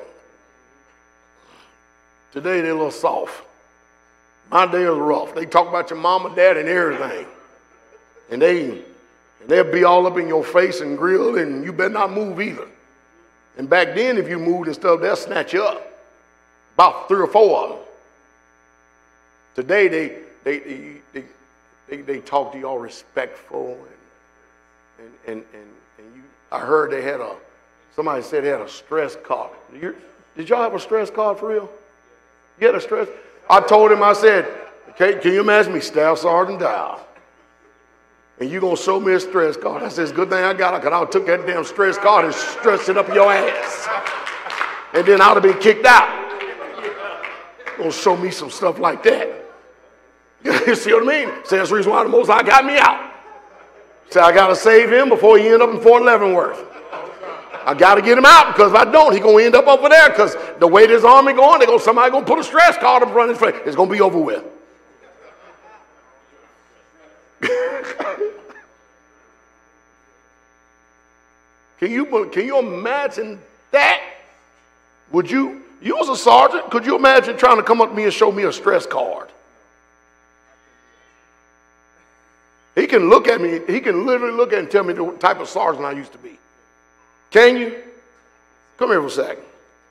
Today, they're a little soft. My day was rough. They talk about your mama, dad, and everything. And, they, and they'll be all up in your face and grill, and you better not move either. And back then, if you moved and stuff, they'll snatch you up. About three or four of them. Today, they they they they, they, they talk to you all respectful, and and, and and and you. I heard they had a somebody said they had a stress card. You, did y'all have a stress card for real? You had a stress? I told him, I said, okay, can you imagine me, Staff Sergeant Dow, and you gonna show me a stress card? I said, it's a good thing I got it, because I would took that damn stress card and stressed it up your ass, and then I'd have been kicked out. Gonna show me some stuff like that. You see what I mean? Say that's the reason why the Most High got me out. Say I got to save him before he end up in Fort Leavenworth. I got to get him out, because if I don't, he going to end up over there, because the way this army going, they gonna, somebody going to put a stress card in front of his face. It's going to be over with. Can you, can you imagine that? Would you, you was a sergeant, could you imagine trying to come up to me and show me a stress card? He can look at me, he can literally look at me and tell me the type of sergeant I used to be. Can you? Come here for a second.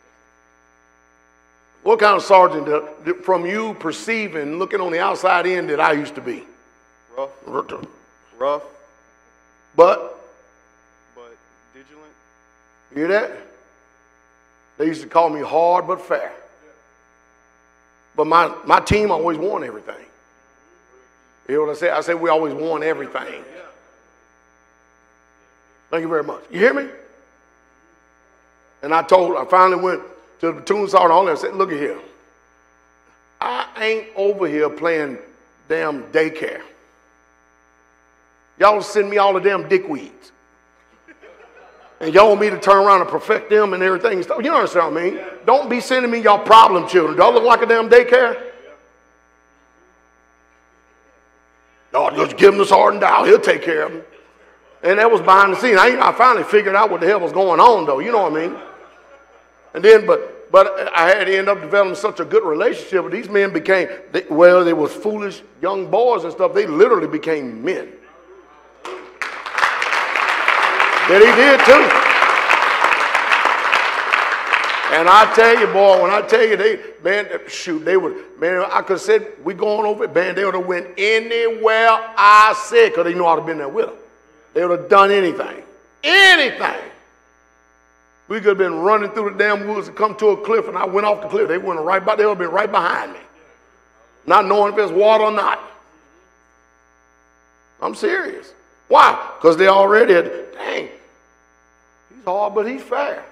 What kind of sergeant did, from you perceiving, looking on the outside in, that I used to be? Rough. Rough. But? But vigilant. You hear that? They used to call me hard but fair. But my, my team always won everything. You know what I say? I say we always won everything. Thank you very much. You hear me? And I told, I finally went to the platoon sergeant on there and said, look at here. I ain't over here playing damn daycare. Y'all send me all the damn dickweeds. And y'all want me to turn around and perfect them and everything. You know what I mean? Don't be sending me y'all problem children. Do I look like a damn daycare? No, just give him the sergeant down. He'll take care of him. And that was behind the scenes. I, I finally figured out what the hell was going on, though. You know what I mean? And then, but but I had to end up developing such a good relationship. These men became, they, well, they was foolish young boys and stuff. They literally became men. That he did too. And I tell you, boy, when I tell you, they, man, shoot, they would, man, I could have said, we going over it, man, they would have went anywhere I said, because they knew I'd have been there with them. They would have done anything. Anything. We could have been running through the damn woods and come to a cliff, and I went off the cliff. They went right by, they would have been right behind me. Not knowing if there's water or not. I'm serious. Why? Because they already had, dang, he's hard, but he's fair.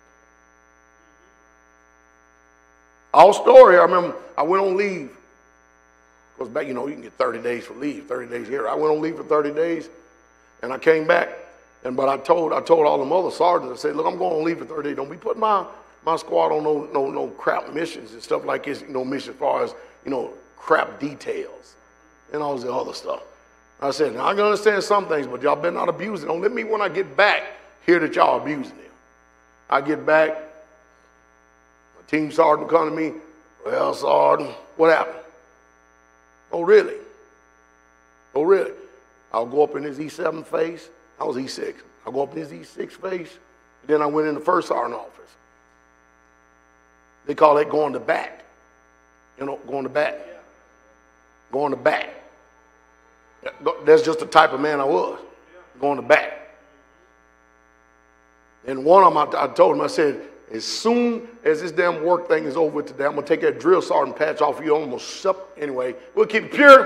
All story, I remember I went on leave. Because back, you know, you can get thirty days for leave, thirty days here. I went on leave for thirty days. And I came back, and but I told I told all the other sergeants, I said, look, I'm going to leave for thirty days. Don't be putting my, my squad on no, no, no crap missions and stuff like this, you know, mission as far as, you know, crap details and all this other stuff. I said, now I can understand some things, but y'all better not abuse it. Don't let me, when I get back, hear that y'all abusing them. I get back, my team sergeant come to me, well, sergeant, what happened? Oh, really? Oh, really? I'll go up in his E seven face. I was E six. I'll go up in his E six face. And then I went in the first sergeant office. They call that going to bat. You know, going to bat. Going to bat. That's just the type of man I was. Going to bat. And one of them, I, I told him, I said, as soon as this damn work thing is over today, I'm going to take that drill sergeant patch off you almost sup. Anyway, we'll keep it pure.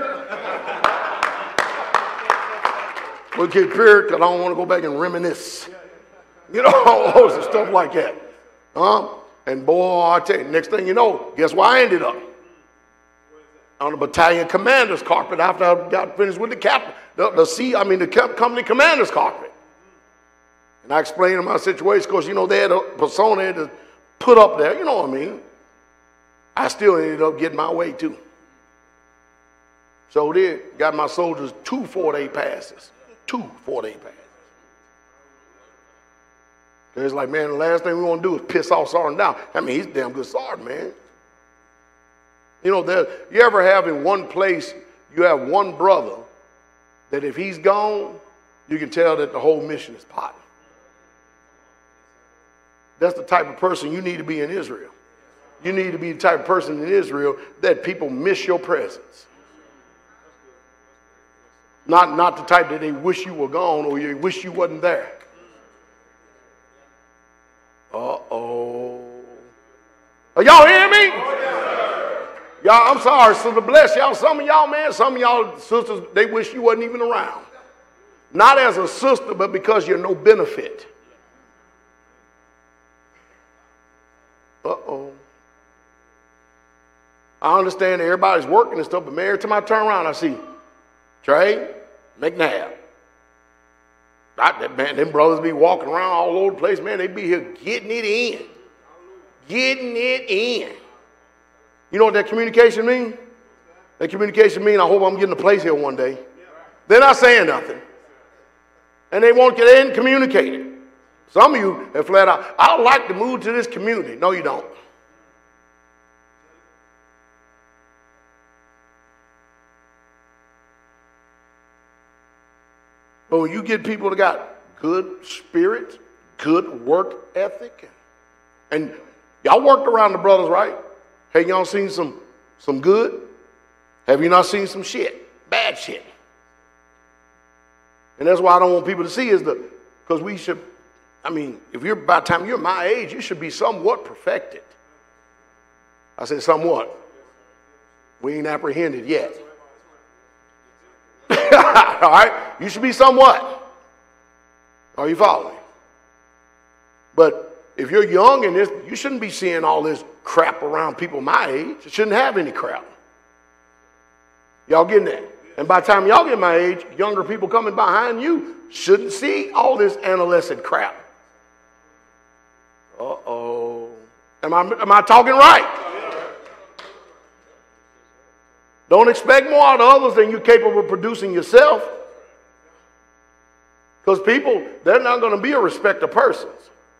We'll keep it pure because I don't want to go back and reminisce. You know, all sorts of stuff like that. Huh? And boy, I tell you, next thing you know, guess where I ended up? On the battalion commander's carpet after I got finished with the captain, the, the C, I mean the company commander's carpet. And I explained to my situation because, you know, they had a persona had to put up there, you know what I mean? I still ended up getting my way too. So did, got my soldiers two four-day passes. Two four-day passes. It's like, man, the last thing we want to do is piss off Sergeant down. I mean, he's a damn good sergeant, man. You know, there, you ever have in one place, you have one brother that if he's gone, you can tell that the whole mission is potting. That's the type of person you need to be in Israel. You need to be the type of person in Israel that people miss your presence. Not, not the type that they wish you were gone or you wish you wasn't there. Uh-oh. Are y'all hearing me? Y'all, I'm sorry, sister, bless y'all. Some of y'all, man, some of y'all sisters, they wish you wasn't even around. Not as a sister, but because you're no benefit. Uh-oh. I understand everybody's working and stuff, but man, every time I turn around, I see Trey, McNabb. I, man, them brothers be walking around all over the place, man. They be here getting it in. Getting it in. You know what that communication mean? That communication mean I hope I'm getting a place here one day. They're not saying nothing. And they won't get in communicating. Some of you have flat out, I don't like to move to this community. No, you don't. But when you get people that got good spirit, good work ethic, and y'all worked around the brothers, right? Have y'all seen some, some good? Have you not seen some shit? Bad shit. And that's why I don't want people to see is the, because we should, I mean, if you're, by the time you're my age, you should be somewhat perfected. I said somewhat. We ain't apprehended yet. All right? You should be somewhat. Are you following? But if you're young and this, you shouldn't be seeing all this crap around people my age. You shouldn't have any crap. Y'all getting that? And by the time y'all get my age, younger people coming behind you shouldn't see all this adolescent crap. Uh-oh. Am I, am I talking right? Don't expect more out of others than you're capable of producing yourself. Because people, they're not going to be a respect of persons.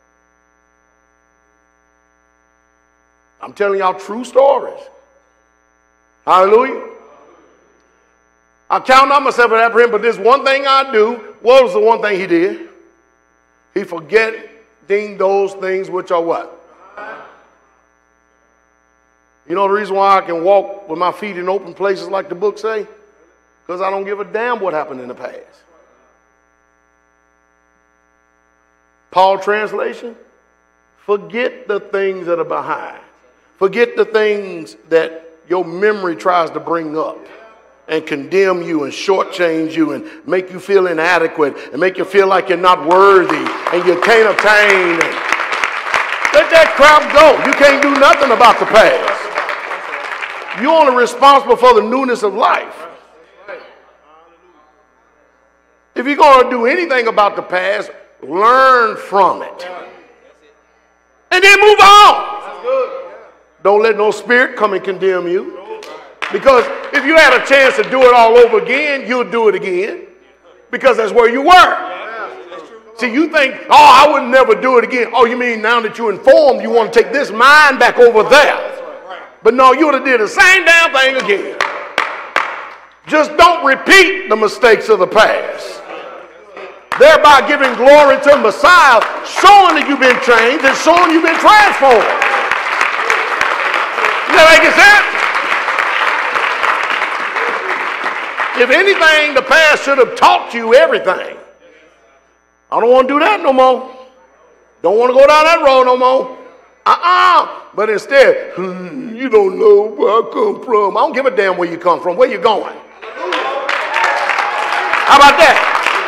I'm telling y'all true stories. Hallelujah. I count on myself and apprehend, but this one thing I do. What was the one thing he did? He forgetting those things which are what? You know the reason why I can walk with my feet in open places like the book say? Because I don't give a damn what happened in the past. Paul translation, forget the things that are behind. Forget the things that your memory tries to bring up and condemn you and shortchange you and make you feel inadequate and make you feel like you're not worthy and you can't obtain. Let that crap go. You can't do nothing about the past. You're only responsible for the newness of life. If you're going to do anything about the past, learn from it. And then move on. Don't let no spirit come and condemn you. Because if you had a chance to do it all over again, you'll do it again. Because that's where you were. See, you think, oh, I would never do it again. Oh, you mean now that you're informed, you want to take this mind back over there. But no, you would have did the same damn thing again. Just don't repeat the mistakes of the past. Thereby giving glory to Messiah, showing that you've been changed and showing you've been transformed. Does that make sense? If anything, the past should have taught you everything. I don't want to do that no more. Don't want to go down that road no more. Uh-uh. But instead, hmm, you don't know where I come from. I don't give a damn where you come from. Where you going? How about that?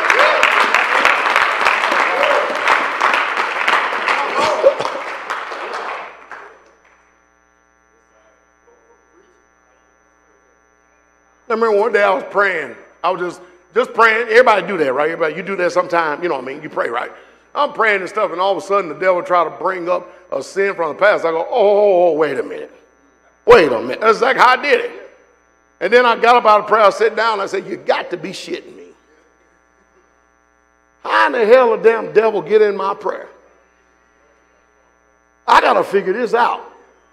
I remember one day I was praying. I was just, just praying. Everybody do that, right? Everybody, you do that sometime. You know what I mean? You pray, right? I'm praying and stuff, and all of a sudden the devil try to bring up a sin from the past. I go, oh, wait a minute. Wait a minute. That's exactly how I did it. And then I got up out of prayer, I sat down, and I said, you got to be shitting me. How in the hell a damn devil get in my prayer? I got to figure this out.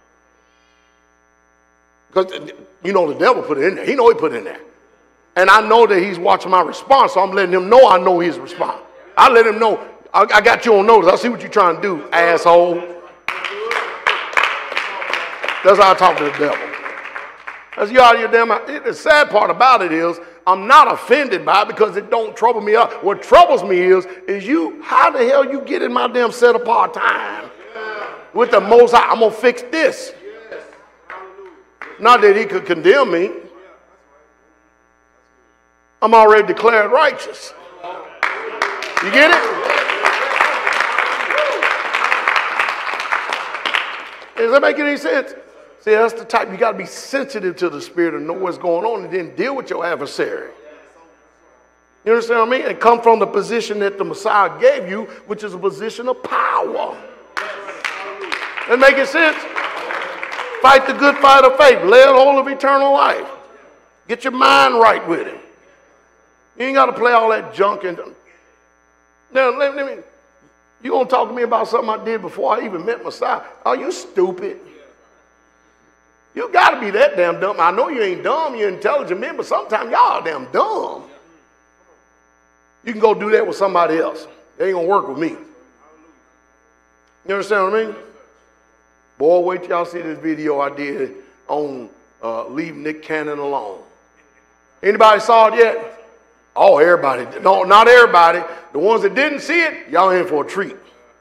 Because, you know, the devil put it in there. He know he put it in there. And I know that he's watching my response, so I'm letting him know I know his response. I let him know, I, I got you on notice. I see what you're trying to do, asshole. That's how I talk to the devil. That's you out of your damn mind. The sad part about it is, I'm not offended by it because it don't trouble me up. What troubles me is, is you, how the hell you get in my damn set apart time with the Most High? I'm going to fix this. Not that he could condemn me. I'm already declared righteous. You get it? Does that make any sense? See, that's the type, you got to be sensitive to the spirit and know what's going on and then deal with your adversary. You understand what I mean? And come from the position that the Messiah gave you, which is a position of power. That make it sense? Fight the good fight of faith. Lay hold of eternal life. Get your mind right with it. You ain't got to play all that junk. And now, let, let me, you going to talk to me about something I did before I even met Messiah? Are you stupid? You got to be that damn dumb. I know you ain't dumb. You're intelligent men, but sometimes y'all are damn dumb. You can go do that with somebody else. They ain't going to work with me. You understand what I mean? Boy, wait till y'all see this video I did on uh, Leave Nick Cannon Alone. Anybody saw it yet? Oh, everybody. No, not everybody. The ones that didn't see it, y'all in for a treat.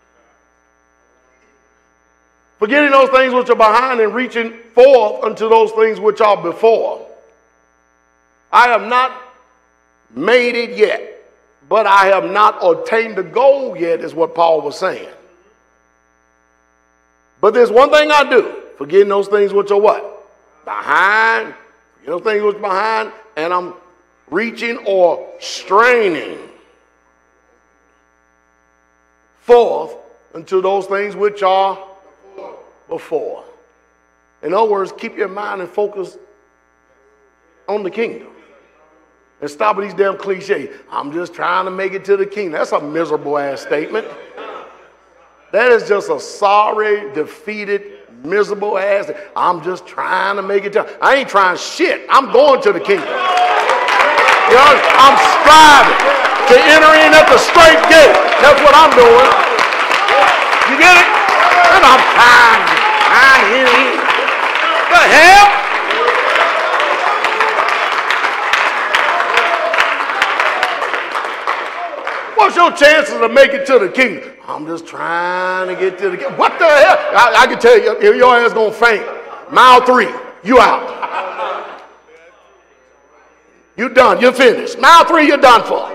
Forgetting those things which are behind and reaching forth unto those things which are before. I have not made it yet, but I have not attained the goal yet, is what Paul was saying. But there's one thing I do, forgetting those things which are what? Behind, forgetting those things which are behind, and I'm reaching or straining forth unto those things which are before. In other words, keep your mind and focus on the kingdom. And stop with these damn cliches. I'm just trying to make it to the kingdom. That's a miserable ass statement. That is just a sorry, defeated, miserable ass. I'm just trying to make it to. I ain't trying shit. I'm going to the kingdom. You know, I'm striving to enter in at the straight gate. That's what I'm doing. You get it? And I'm trying, trying to enter in. The hell? What's your chances of making it to the kingdom? I'm just trying to get to the kingdom. What the hell? I, I can tell you, your ass gonna faint. Mile three, you out. You done, you're finished. Mile three, you're done for.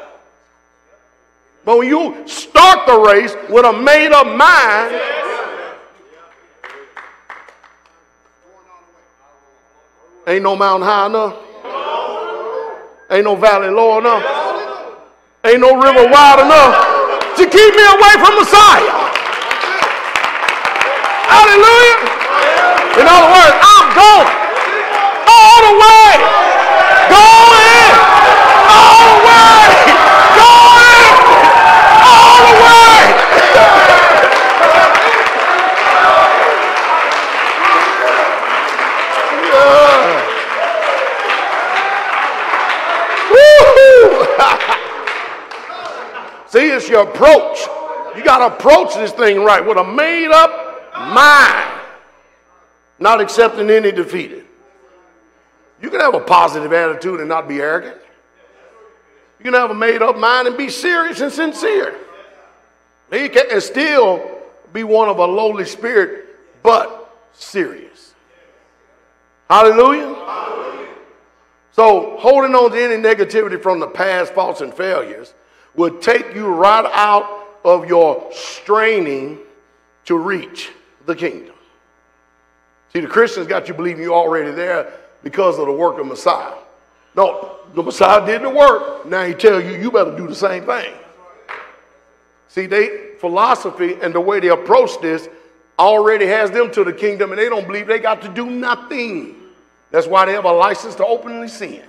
But when you start the race with a made up mind, ain't no mountain high enough. Ain't no valley low enough. Ain't no river wide enough to keep me away from Messiah. Hallelujah. In other words, I'm going all the way. Going all the way. Going all the way. Yeah. Woo-hoo. See, it's your approach. You got to approach this thing right with a made up mind, not accepting any defeated. You can have a positive attitude and not be arrogant. You can have a made up mind and be serious and sincere. You can and still be one of a lowly spirit, but serious. Hallelujah. Hallelujah. So holding on to any negativity from the past, faults, and failures will take you right out of your straining to reach the kingdom. See, the Christians got you believing you're already there because of the work of Messiah. No, the Messiah did the work. Now he tells you, you better do the same thing. See, they philosophy and the way they approach this already has them to the kingdom, and they don't believe they got to do nothing. That's why they have a license to openly sin.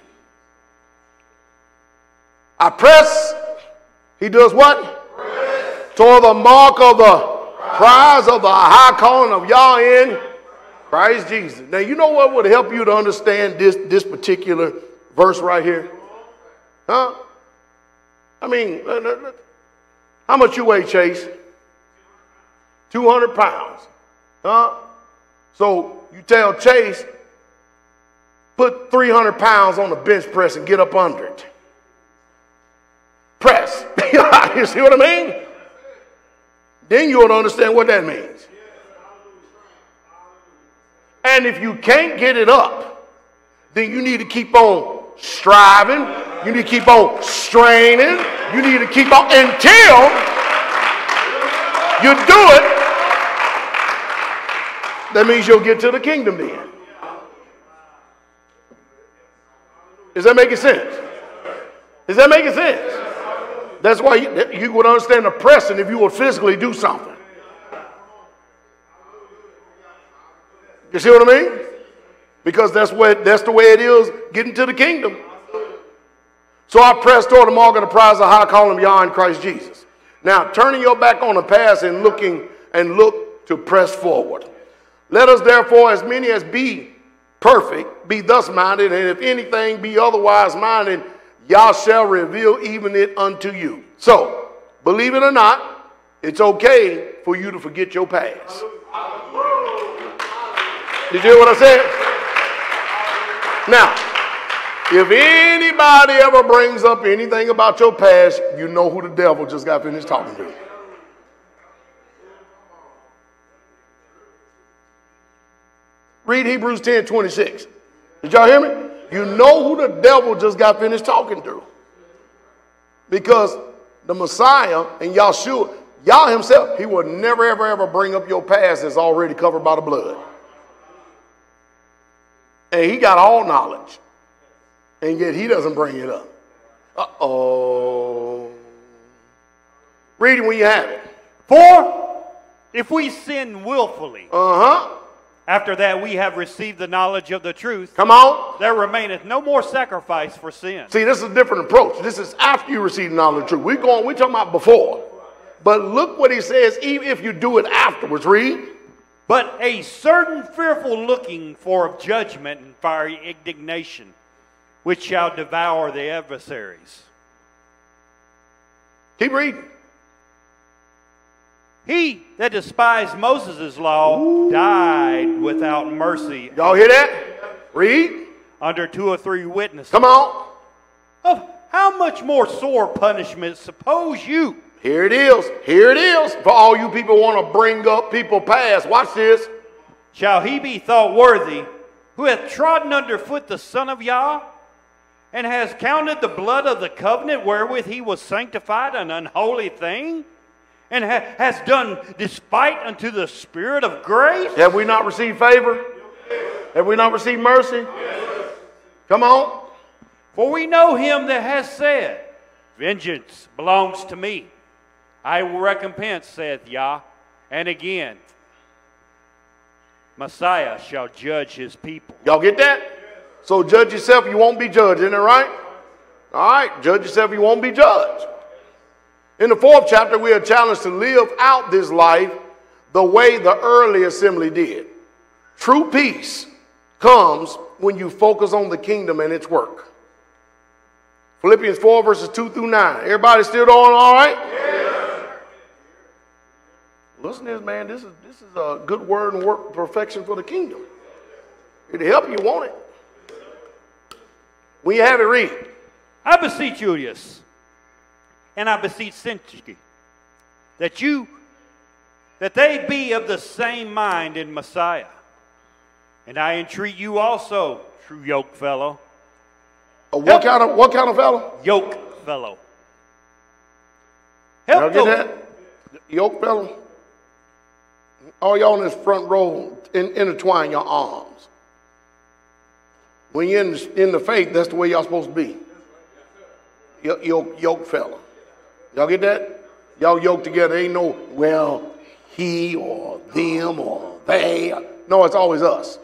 I press. He does what? Press. Toward the mark of the prize of the high calling of y'all in Christ Jesus. Now, you know what would help you to understand this, this particular verse right here? Huh? I mean, how much you weigh, Chase? two hundred pounds. Huh? So you tell Chase, put three hundred pounds on the bench press and get up under it. Press. You see what I mean? Then you will understand what that means. And if you can't get it up, then you need to keep on striving. You need to keep on straining. You need to keep on until you do it. That means you'll get to the kingdom then. Is that making sense? Is that making sense? That's why you, you would understand the pressing if you would physically do something. You see what I mean? Because that's what that's the way it is getting to the kingdom. So I press toward the mark of the prize of high calling beyond Christ Jesus. Now, turning your back on the past and looking and look to press forward. Let us therefore, as many as be perfect, be thus minded, and if anything be otherwise minded, Yah shall reveal even it unto you. So, believe it or not, it's okay for you to forget your past. Did you hear what I said? Now, if anybody ever brings up anything about your past, you know who the devil just got finished talking to. Read Hebrews ten twenty-six. Did y'all hear me? You know who the devil just got finished talking to. Because the Messiah and Yahshua, Yah himself, he will never, ever, ever bring up your past that's already covered by the blood. And he got all knowledge. And yet he doesn't bring it up. Uh-oh. Read it when you have it. For if we sin willfully, Uh-huh. after that we have received the knowledge of the truth, Come on. there remaineth no more sacrifice for sin. See, this is a different approach. This is after you receive the knowledge of the truth. We're going, we're talking about before. But look what he says, even if you do it afterwards. Read. But a certain fearful looking for of judgment and fiery indignation, which shall devour the adversaries. Keep reading. He that despised Moses' law Ooh. died without mercy. Y'all hear that? Read. Under two or three witnesses. Come on. Of how much more sore punishment suppose you? Here it is. Here it is. For all you people want to bring up people past. Watch this. Shall he be thought worthy who hath trodden underfoot the Son of Yah, and has counted the blood of the covenant wherewith he was sanctified an unholy thing, and ha has done despite unto the Spirit of grace? Have we not received favor? Have we not received mercy? Come on. For we know him that has said, Vengeance belongs to me. I will recompense, saith Yah. And again, Messiah shall judge his people. Y'all get that? So judge yourself, you won't be judged. Isn't that right? All right, judge yourself, you won't be judged. In the fourth chapter, we are challenged to live out this life the way the early assembly did. True peace comes when you focus on the kingdom and its work. Philippians four, verses two through nine. Everybody still doing all right? Yes. Listen to this, man. This is, this is a good word and work perfection for the kingdom. It'll help you, won't it? When you have it, read. I beseech Julius, and I beseech Syntyche, that you, that they be of the same mind in Messiah. And I entreat you also, true yoke fellow. Uh, what kind of what kind of fellow? Yoke fellow. Y'all Help get those, that? Yoke fellow. All y'all in this front row, in, intertwine your arms. When you're in the, in the faith, that's the way y'all supposed to be. Yoke, yoke fellow. Y'all get that? Y'all yoke together. Ain't no, well, he or them or they. No, it's always us.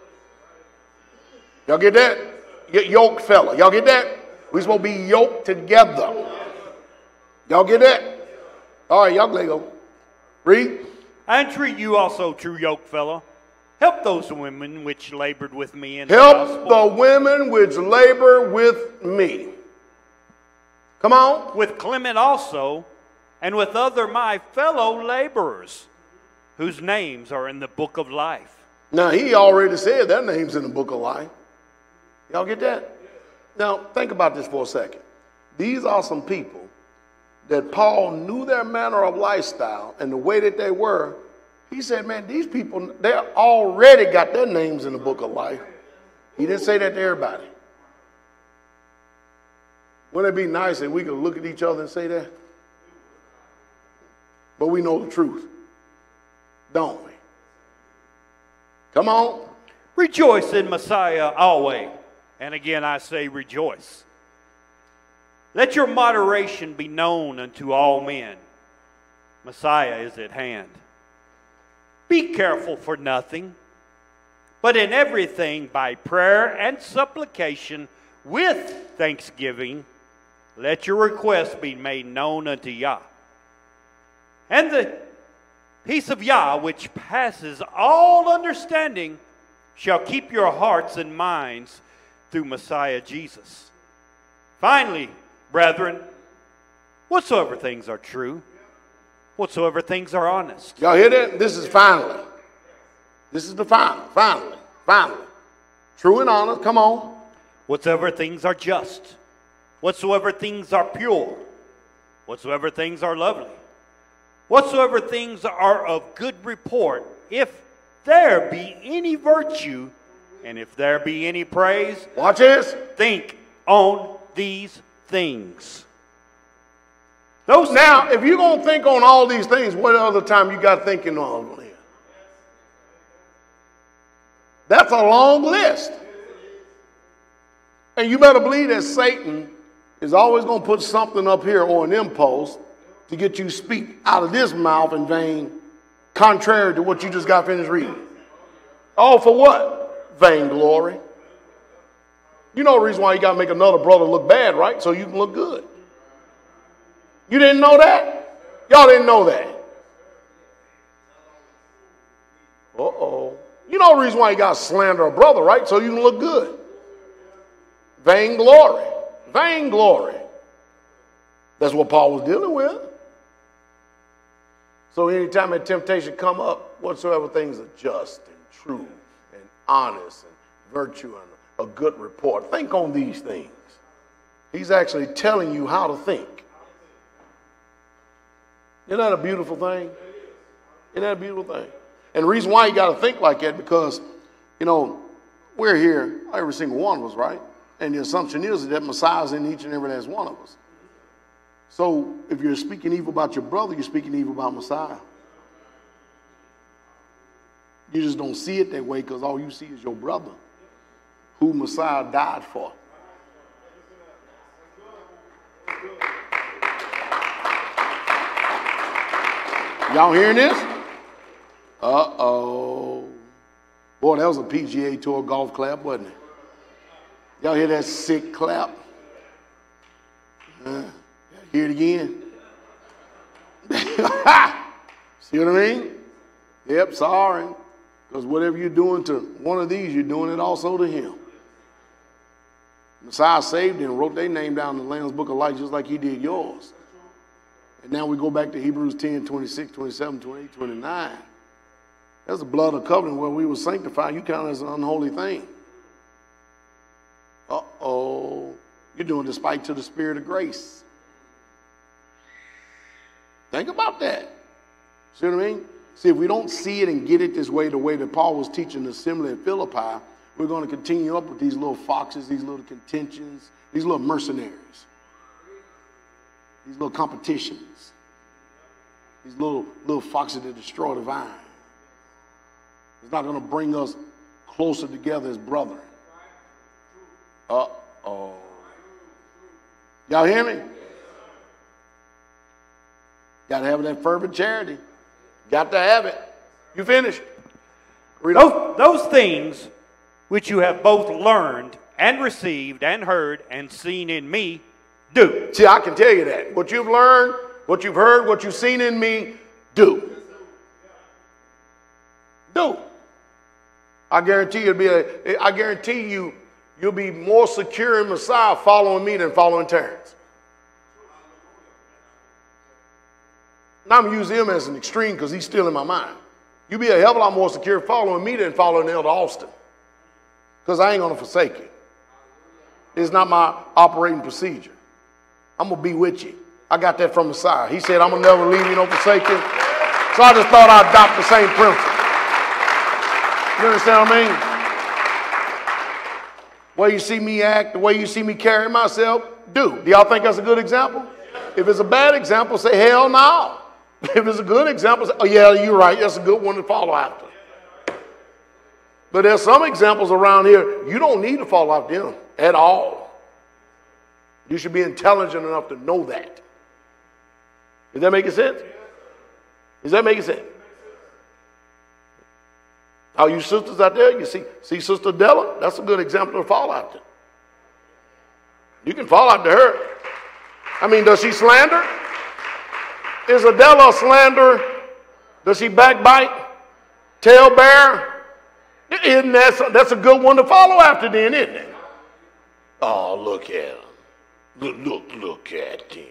Y'all get that? Yoke fella. Y'all get that? We supposed to be yoked together. Y'all get that? All right, y'all let go. Read. I entreat you also, true yoke fellow. Help those women which labored with me in the Help gospel. the women which labor with me. Come on. With Clement also, and with other my fellow laborers, whose names are in the book of life. Now, he already said their names in the book of life. Y'all get that? Now, think about this for a second. These are some people that Paul knew their manner of lifestyle and the way that they were. He said, man, these people, they already got their names in the book of life. He didn't say that to everybody. Wouldn't it be nice if we could look at each other and say that? But we know the truth, don't we? Come on. Rejoice in Messiah always. And again I say rejoice. Let your moderation be known unto all men. Messiah is at hand. Be careful for nothing, but in everything by prayer and supplication with thanksgiving, let your requests be made known unto Yah. And the peace of Yah, which passes all understanding, shall keep your hearts and minds through Messiah Jesus. Finally, brethren, whatsoever things are true, whatsoever things are honest. Y'all hear that? This is finally. This is the final. Finally. Finally. True and honest. Come on. Whatsoever things are just, whatsoever things are pure, whatsoever things are lovely, whatsoever things are of good report, if there be any virtue, and if there be any praise, watch this. Think on these things. Those now, if you're going to think on all these things, what other time you got thinking on them? That's a long list. And you better believe that Satan is always going to put something up here or an impulse to get you to speak out of this mouth in vain, contrary to what you just got finished reading. All for what? Vainglory. You know the reason why you got to make another brother look bad, right? So you can look good. You didn't know that? Y'all didn't know that. Uh-oh. You know the reason why you got to slander a brother, right? So you can look good. Vainglory. Vainglory. That's what Paul was dealing with. So anytime that temptation come up, whatsoever things are just and true and honest and virtue and a good report, think on these things. He's actually telling you how to think. Isn't that a beautiful thing? Isn't that a beautiful thing? And the reason why you got to think like that, because, you know, we're here, every single one of us, right? And the assumption is that Messiah's in each and every last one of us. So if you're speaking evil about your brother, you're speaking evil about Messiah. You just don't see it that way because all you see is your brother, who Messiah died for. Y'all hearing this? Uh-oh. Boy, that was a P G A Tour golf clap, wasn't it? Y'all hear that sick clap? Uh, hear it again? See what I mean? Yep, sorry. Because whatever you're doing to one of these, you're doing it also to him. Messiah saved them, wrote their name down in the Lamb's Book of Life just like he did yours. And now we go back to Hebrews ten, twenty-six, twenty-seven, twenty-eight, twenty-nine. That's the blood of covenant where we were sanctified. You count it as an unholy thing. Uh-oh. You're doing despite to the spirit of grace. Think about that. See what I mean? See, if we don't see it and get it this way, the way that Paul was teaching the assembly at Philippi, we're going to continue up with these little foxes, these little contentions, these little mercenaries, these little competitions, these little, little foxes that destroy the vine. It's not going to bring us closer together as brethren. Uh-oh. Y'all hear me? Got to have that fervent charity. Got to have it. You finished? Read Those, those things which you have both learned and received and heard and seen in me, do. See, I can tell you that. What you've learned, what you've heard, what you've seen in me, do. Do. I guarantee you'll be a, I guarantee you you'll be more secure in Messiah following me than following Terrence. Now I'm using him as an extreme because he's still in my mind. You'll be a hell of a lot more secure following me than following Elder Austin. Because I ain't going to forsake you. It's not my operating procedure. I'm going to be with you. I got that from Messiah. He said, I'm going to never leave you nor forsake you. So I just thought I'd adopt the same principle. You understand what I mean? The way you see me act, the way you see me carry myself, do. Do y'all think that's a good example? If it's a bad example, say, hell no. If it's a good example, say, oh yeah, you're right. That's a good one to follow after. But there's some examples around here, you don't need to follow after them at all. You should be intelligent enough to know that. Is that making sense? Is that making sense? All you sisters out there, you see, see Sister Della? That's a good example to follow after. You can follow after her. I mean, does she slander? Is Adela a slanderer? Does she backbite? Talebearer? Isn't that, that's a good one to follow after then, isn't it? Oh, look at him. Look, look, look at him.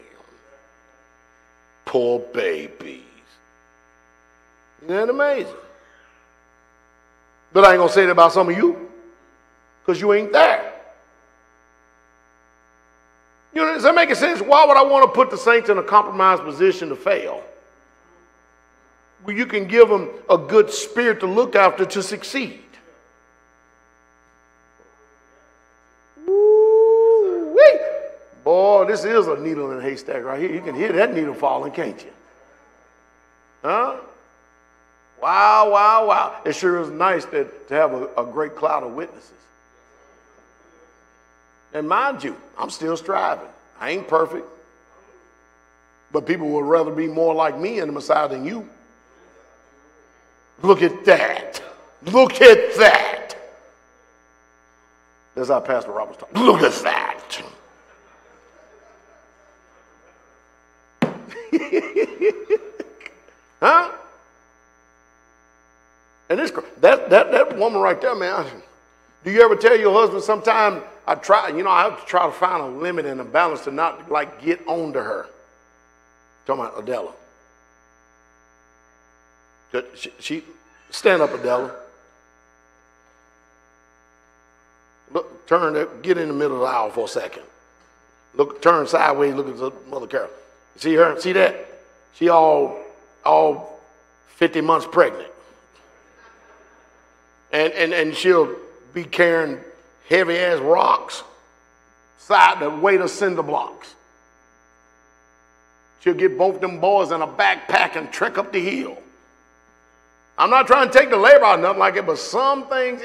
Poor babies. Isn't that amazing? But I ain't going to say that about some of you because you ain't there. You know, does that make sense? Why would I want to put the saints in a compromised position to fail? Well, you can give them a good spirit to look after to succeed. Woo-wee. Boy, this is a needle in a haystack right here. You can hear that needle falling, can't you? Huh? Wow, wow, wow. It sure is nice that, to have a, a great cloud of witnesses. And mind you, I'm still striving. I ain't perfect. But people would rather be more like me in the Messiah than you. Look at that. Look at that. That's how Pastor Robert's talking. Look at that. Huh? And this, that, that, that woman right there, man, do you ever tell your husband sometime I try, you know, I have to try to find a limit and a balance to not like get on to her. Talking about Adela. She, she stand up, Adela. Look, turn, get in the middle of the aisle for a second. Look, turn sideways, look at Mother Carol. See her? See that? She all, all fifty months pregnant. And, and, and she'll be carrying heavy ass rocks, side the weight of cinder blocks. She'll get both them boys in a backpack and trek up the hill. I'm not trying to take the labor out, nothing like it, but some things,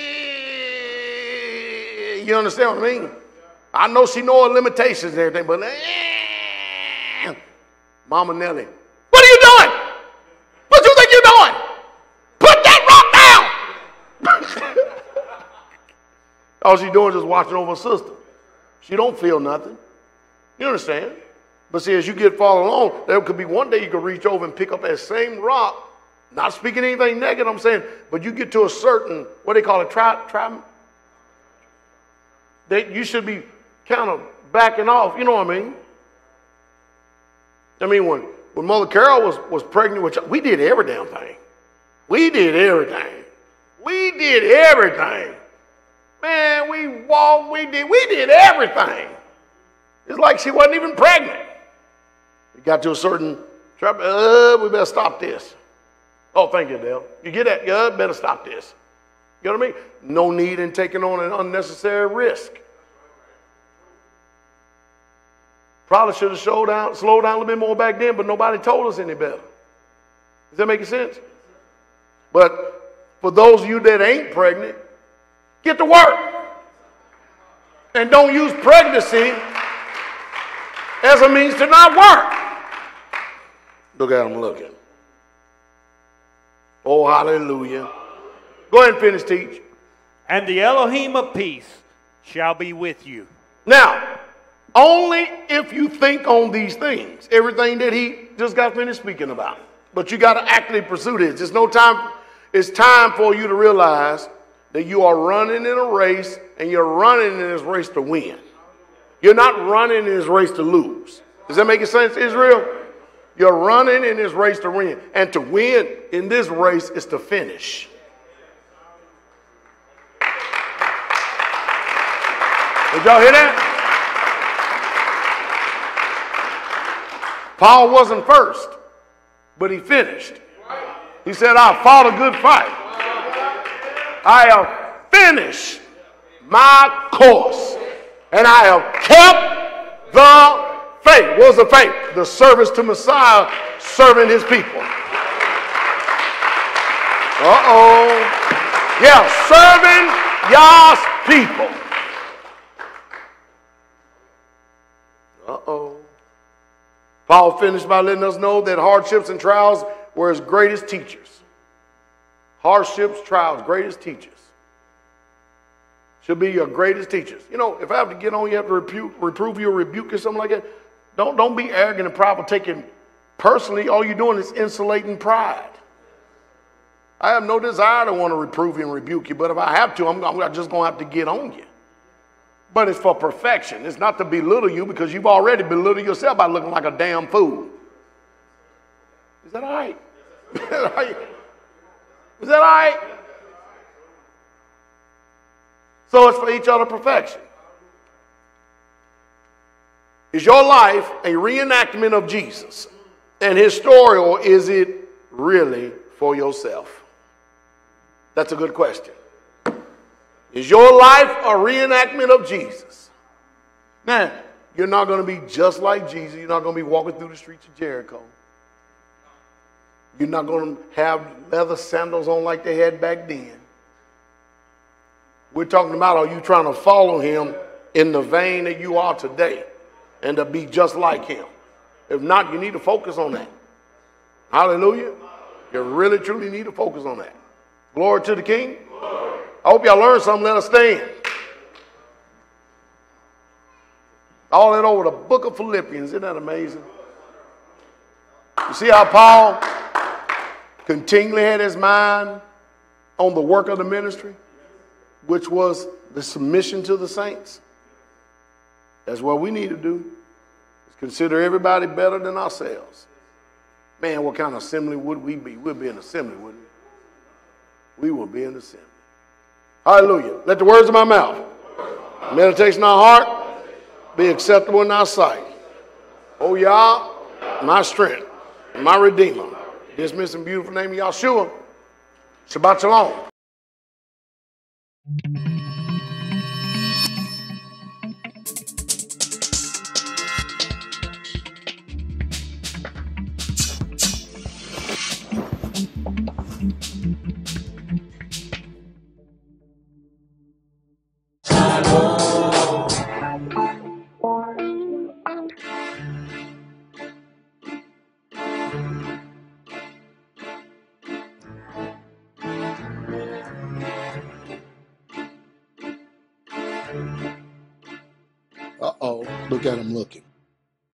eh, you understand what I mean? I know she knows her limitations and everything, but eh, Mama Nellie, what are you doing? All she's doing is just watching over her sister. She don't feel nothing. You understand? But see, as you get farther along, there could be one day you could reach over and pick up that same rock. Not speaking anything negative, I'm saying, but you get to a certain, what they call it, tri, tri, that you should be kind of backing off. You know what I mean? I mean, when, when Mother Carol was, was pregnant, which we did every damn thing. We did everything. We did everything. Man, we walked, we did, we did everything. It's like she wasn't even pregnant. We got to a certain, uh, we better stop this. Oh, thank you, Dale. You get that? Yeah, better stop this. You know what I mean? No need in taking on an unnecessary risk. Probably should have slowed down, slowed down a little bit more back then, but nobody told us any better. Does that make sense? But for those of you that ain't pregnant, get to work. And don't use pregnancy as a means to not work. Look at them looking. Oh, hallelujah. Go ahead and finish, teach. And the Elohim of peace shall be with you. Now, only if you think on these things, everything that he just got finished speaking about. But you got to actively pursue this. There's no time. It's time for you to realize that you are running in a race, and you're running in this race to win. You're not running in this race to lose. Does that make sense, Israel? You're running in this race to win. And to win in this race is to finish. Did y'all hear that? Paul wasn't first, but he finished. He said, I fought a good fight. I have finished my course. And I have kept the faith. What was the faith? The service to Messiah, serving his people. Uh-oh. Yeah, serving Yah's people. Uh-oh. Paul finished by letting us know that hardships and trials were his greatest teachers. Hardships, trials, greatest teachers. Should be your greatest teachers. You know, if I have to get on you, have to rebuke, reprove you or rebuke you or something like that, don't, don't be arrogant and proud, taking personally. All you're doing is insulating pride. I have no desire to want to reprove you and rebuke you, but if I have to, I'm, I'm just going to have to get on you. But it's for perfection. It's not to belittle you, because you've already belittled yourself by looking like a damn fool. Is that all right? Is that all right? Is that all right? So it's for each other perfection. Is your life a reenactment of Jesus? And his story, or is it really for yourself? That's a good question. Is your life a reenactment of Jesus? Now, you're not going to be just like Jesus. You're not going to be walking through the streets of Jericho. You're not going to have leather sandals on like they had back then. We're talking about, are you trying to follow him in the vein that you are today and to be just like him? If not, you need to focus on that. Hallelujah. You really, truly need to focus on that. Glory to the King. Glory. I hope y'all learned something. Let us stand. All that over the book of Philippians. Isn't that amazing? You see how Paul continually had his mind on the work of the ministry, which was the submission to the saints? That's what we need to do, is consider everybody better than ourselves. Man, what kind of assembly would we be? We'd be an assembly, wouldn't we? We will be an assembly. Hallelujah. Let the words of my mouth, meditation of our heart, be acceptable in our sight. Oh, Yah, my strength, and my Redeemer. Dismiss in beautiful name of Yahshua. Shabbat Shalom. Look at him looking.